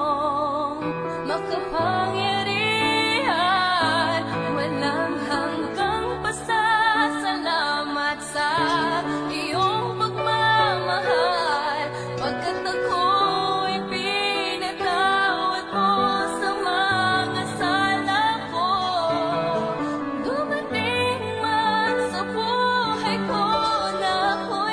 makapangyarihan, walang hanggang pasasalamat sa iyong pagmamahal, pagkat ako'y pinatawad mo sa mga sala ko. Dumating man sa buhay ko na ako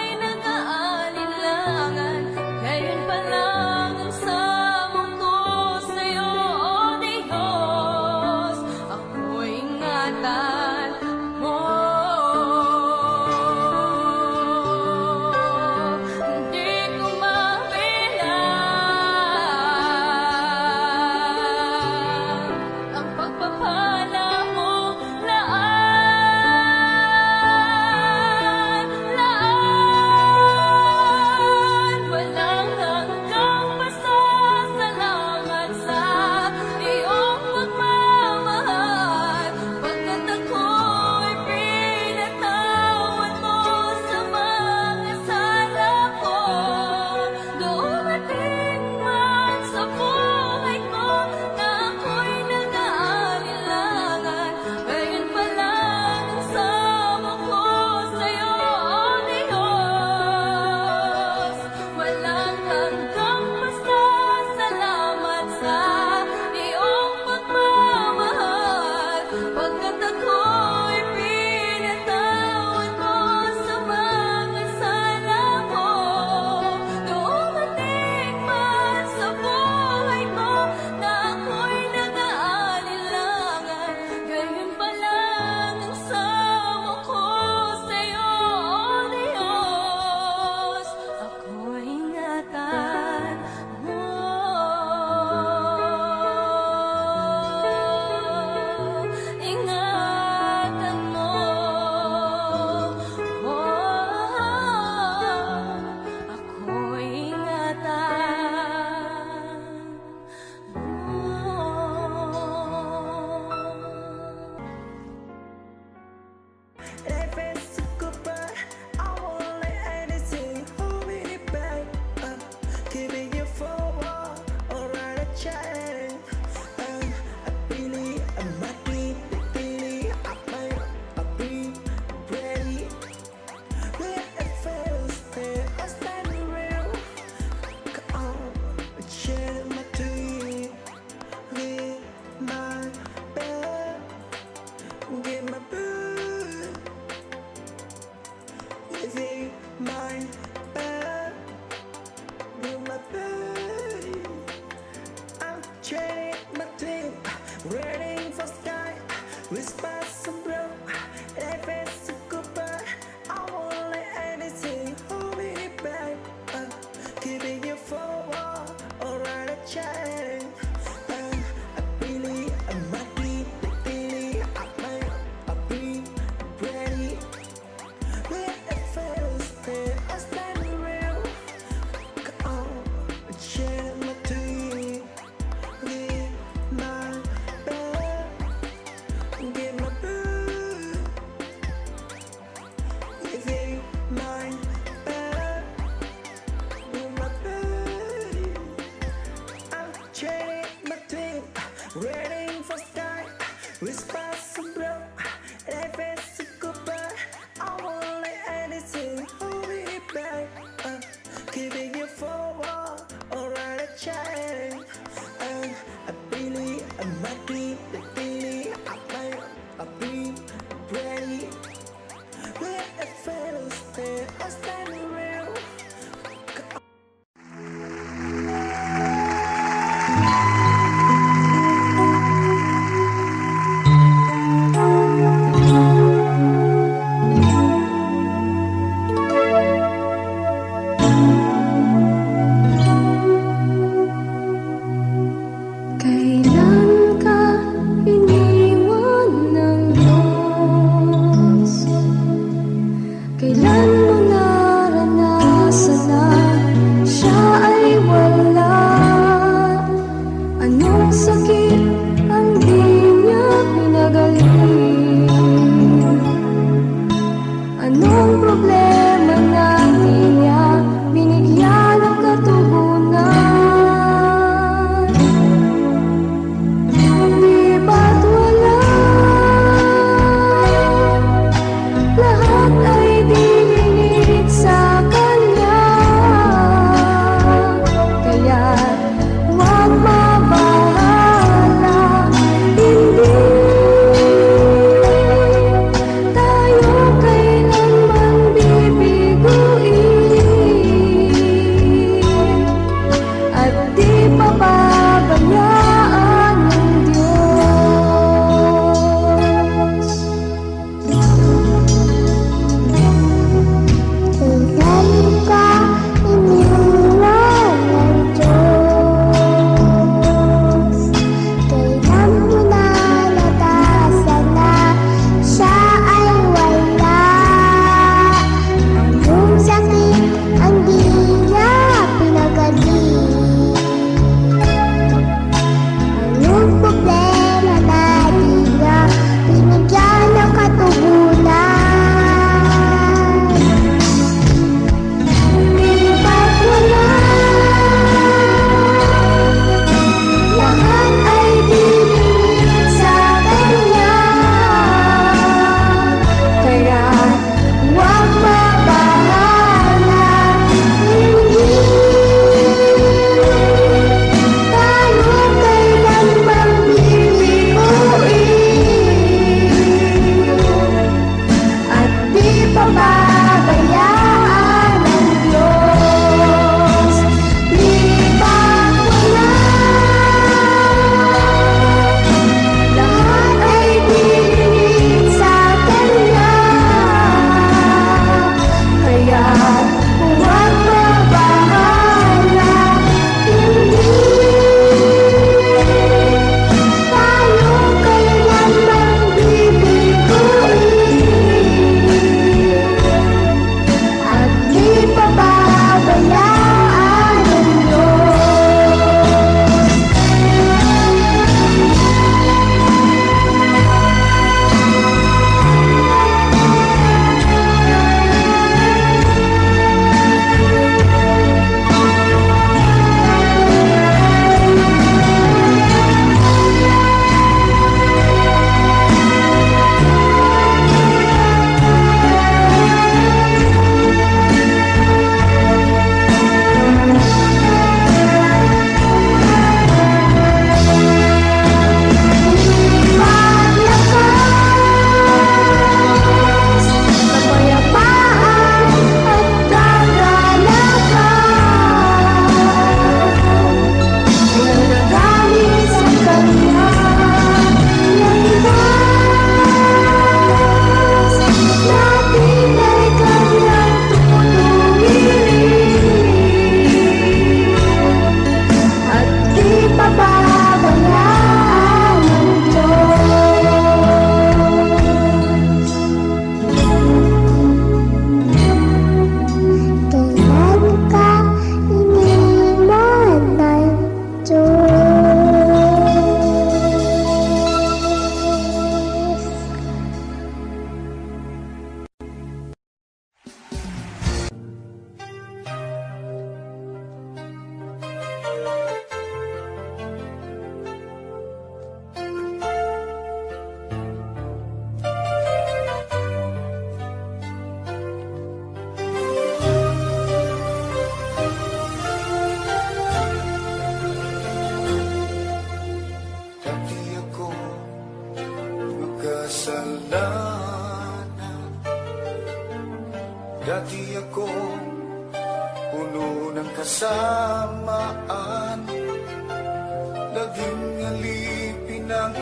Dati ako puno ng kasamaan, naging alipin ng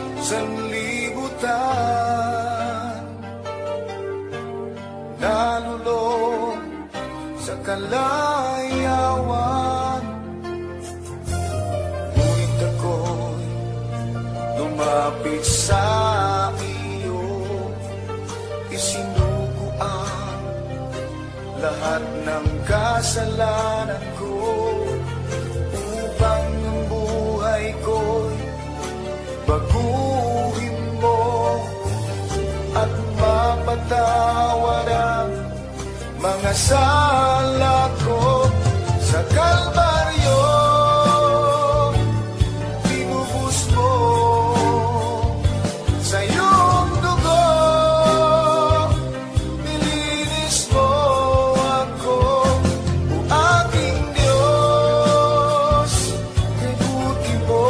sanlibutan, nalulong sa kalayawan. Ngunit ako'y lumapit sa iyo, isinuguan lahat ng kasalanan ko, upang ang buhay ko'y baguhin mo at mapatawad ang mga sala ko. Sa Kalbaryo tinubos mo sa iyong dugo, nilinis mo ako, o aking Diyos, kay buti mo.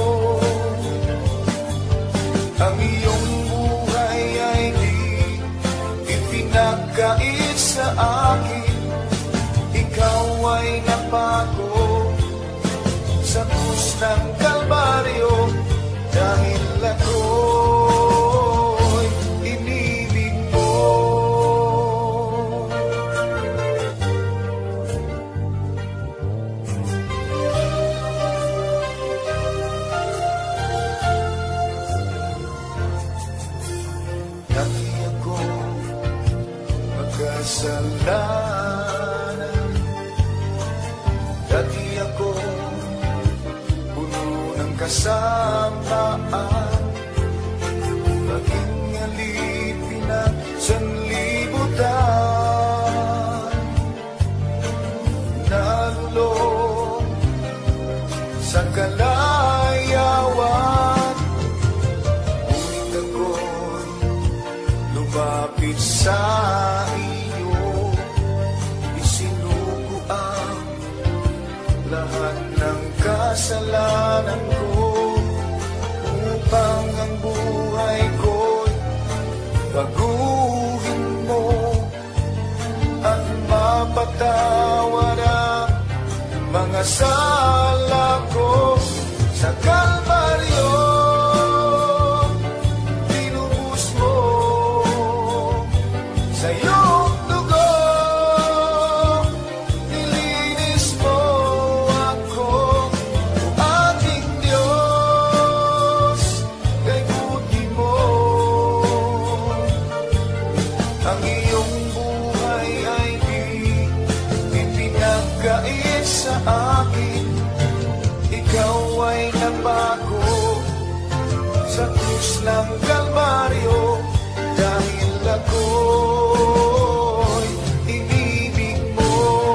Ang iyong buhay ay di ipinagkait sa akin, ikaw ay napako sa krus ng Kalbaryo, dahil ako'y inibig mo. Dati ako magkasalanan, dati ako puno ng kasamaan, naging alipin ng sanlibutan, nalulong sa kalayawan. Ngunit ako'y lumapit sa iyo, isinuguan lahat ng kasalanan ko, upang ang buhay ko'y baguhin mo at mapatawad ang mga sala ko. Sa Kalbaryo tinubos mo sa iyong dugo, nilinis mo ako, o aking Diyos, kay buti mo. Ang iyong buhay ay di ipinagkait sa akin, ikaw ay napako sa krus ng Kalbaryo, dahil ako'y inibig mo.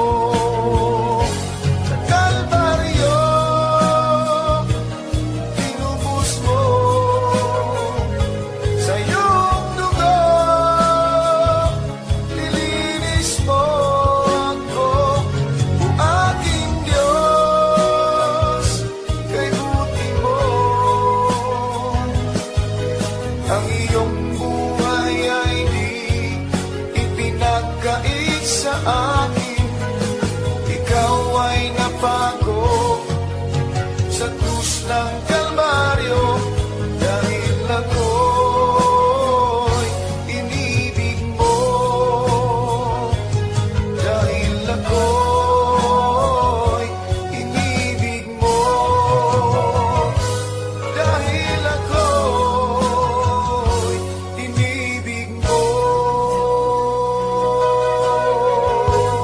Sa Kalbaryo tinubos mo sa iyong dugo, nilinis mo ako, o aking Diyos, kay buti mo. Ang iyong buhay ay di ipinagkait sa akin, ikaw ay napako sa krus ng Kalbaryo, dahil ako'y inibig mo. Dahil ako'y inibig mo. Dahil ako'y inibig mo.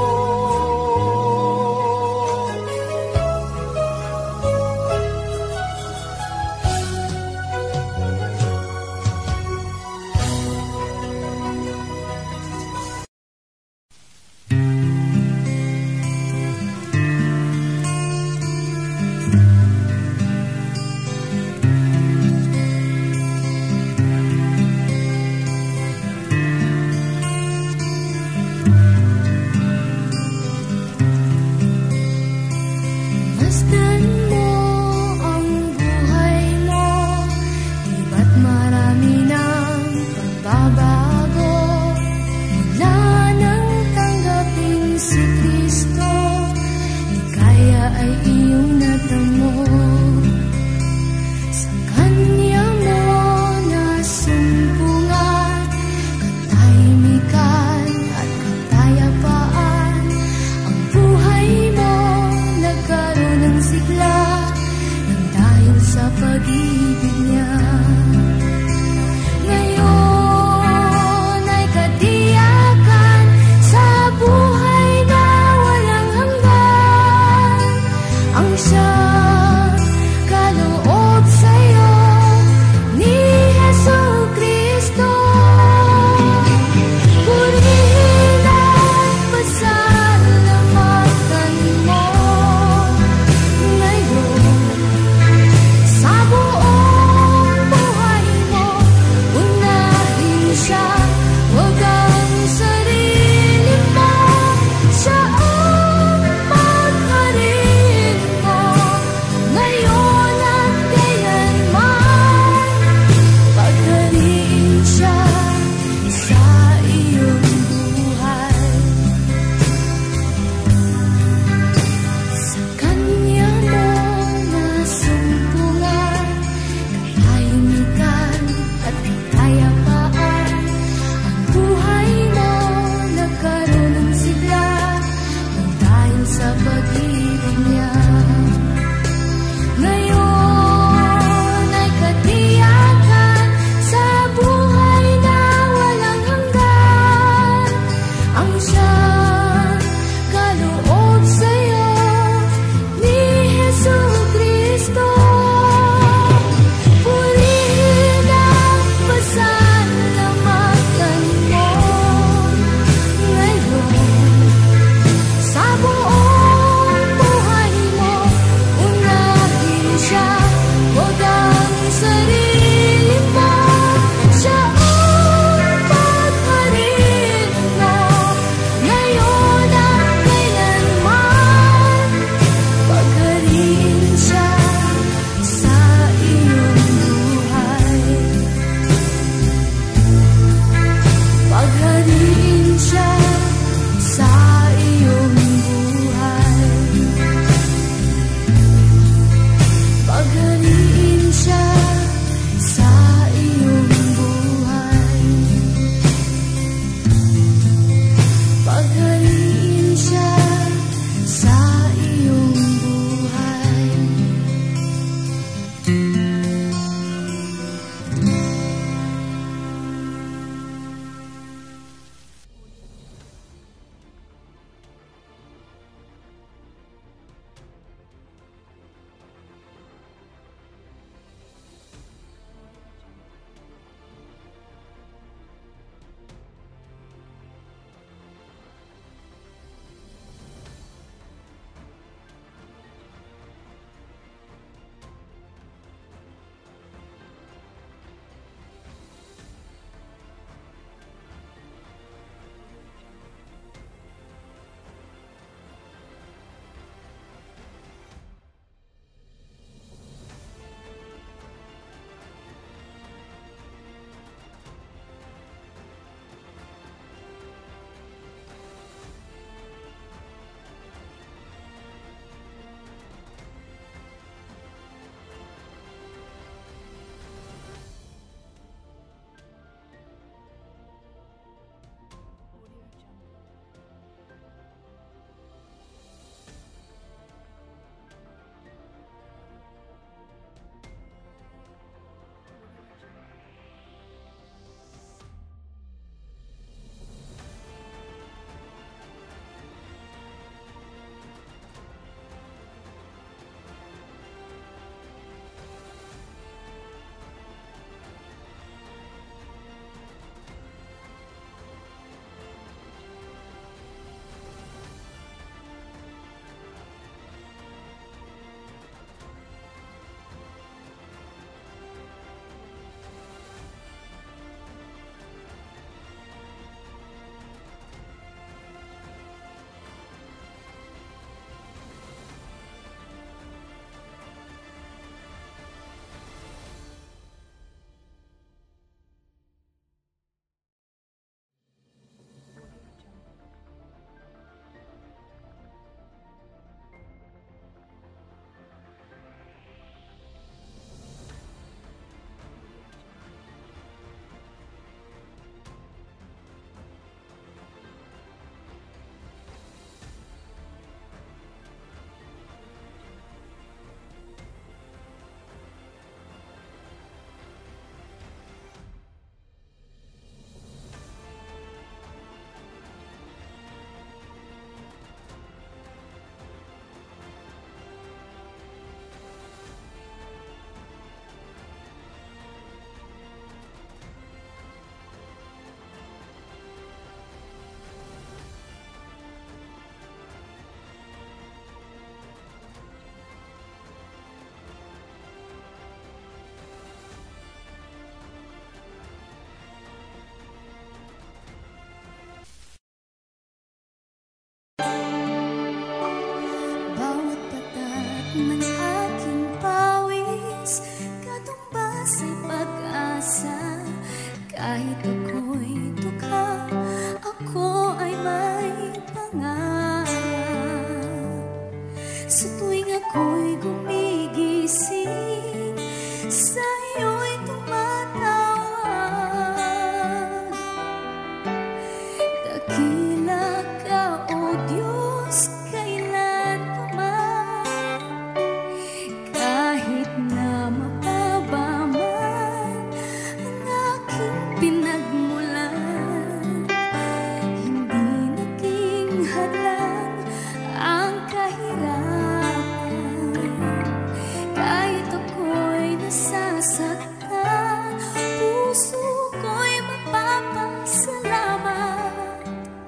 Dakila ka, O Diyos, kailan pa man. Kahit na mababa man ang aking pinagmulan, hindi naging hadlang ang kahirapan. Kahit ako'y nasasaktan, puso ko'y mapapasalamat.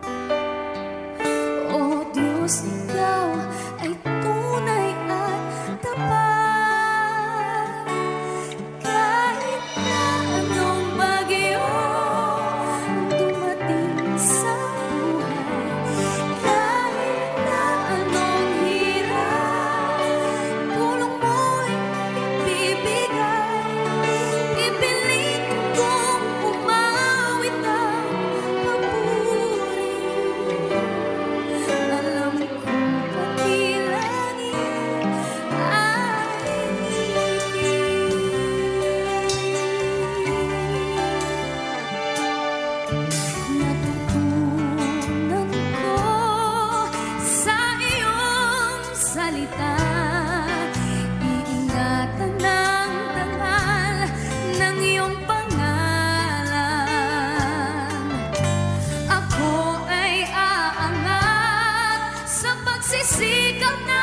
O Diyos, Ikaw ay tunay at tapat. Kahit na anong bagyo ang dumating sa buhay, kahit na anong hirap, tulong mo'y ibibigay. Ipilit kong umawit ng papuri. Alam kong pati langit ay natutunan ko sa iyong salita. Iingatan ng dangal ng iyong pangalan. Ako ay aangat sa pagsisikap na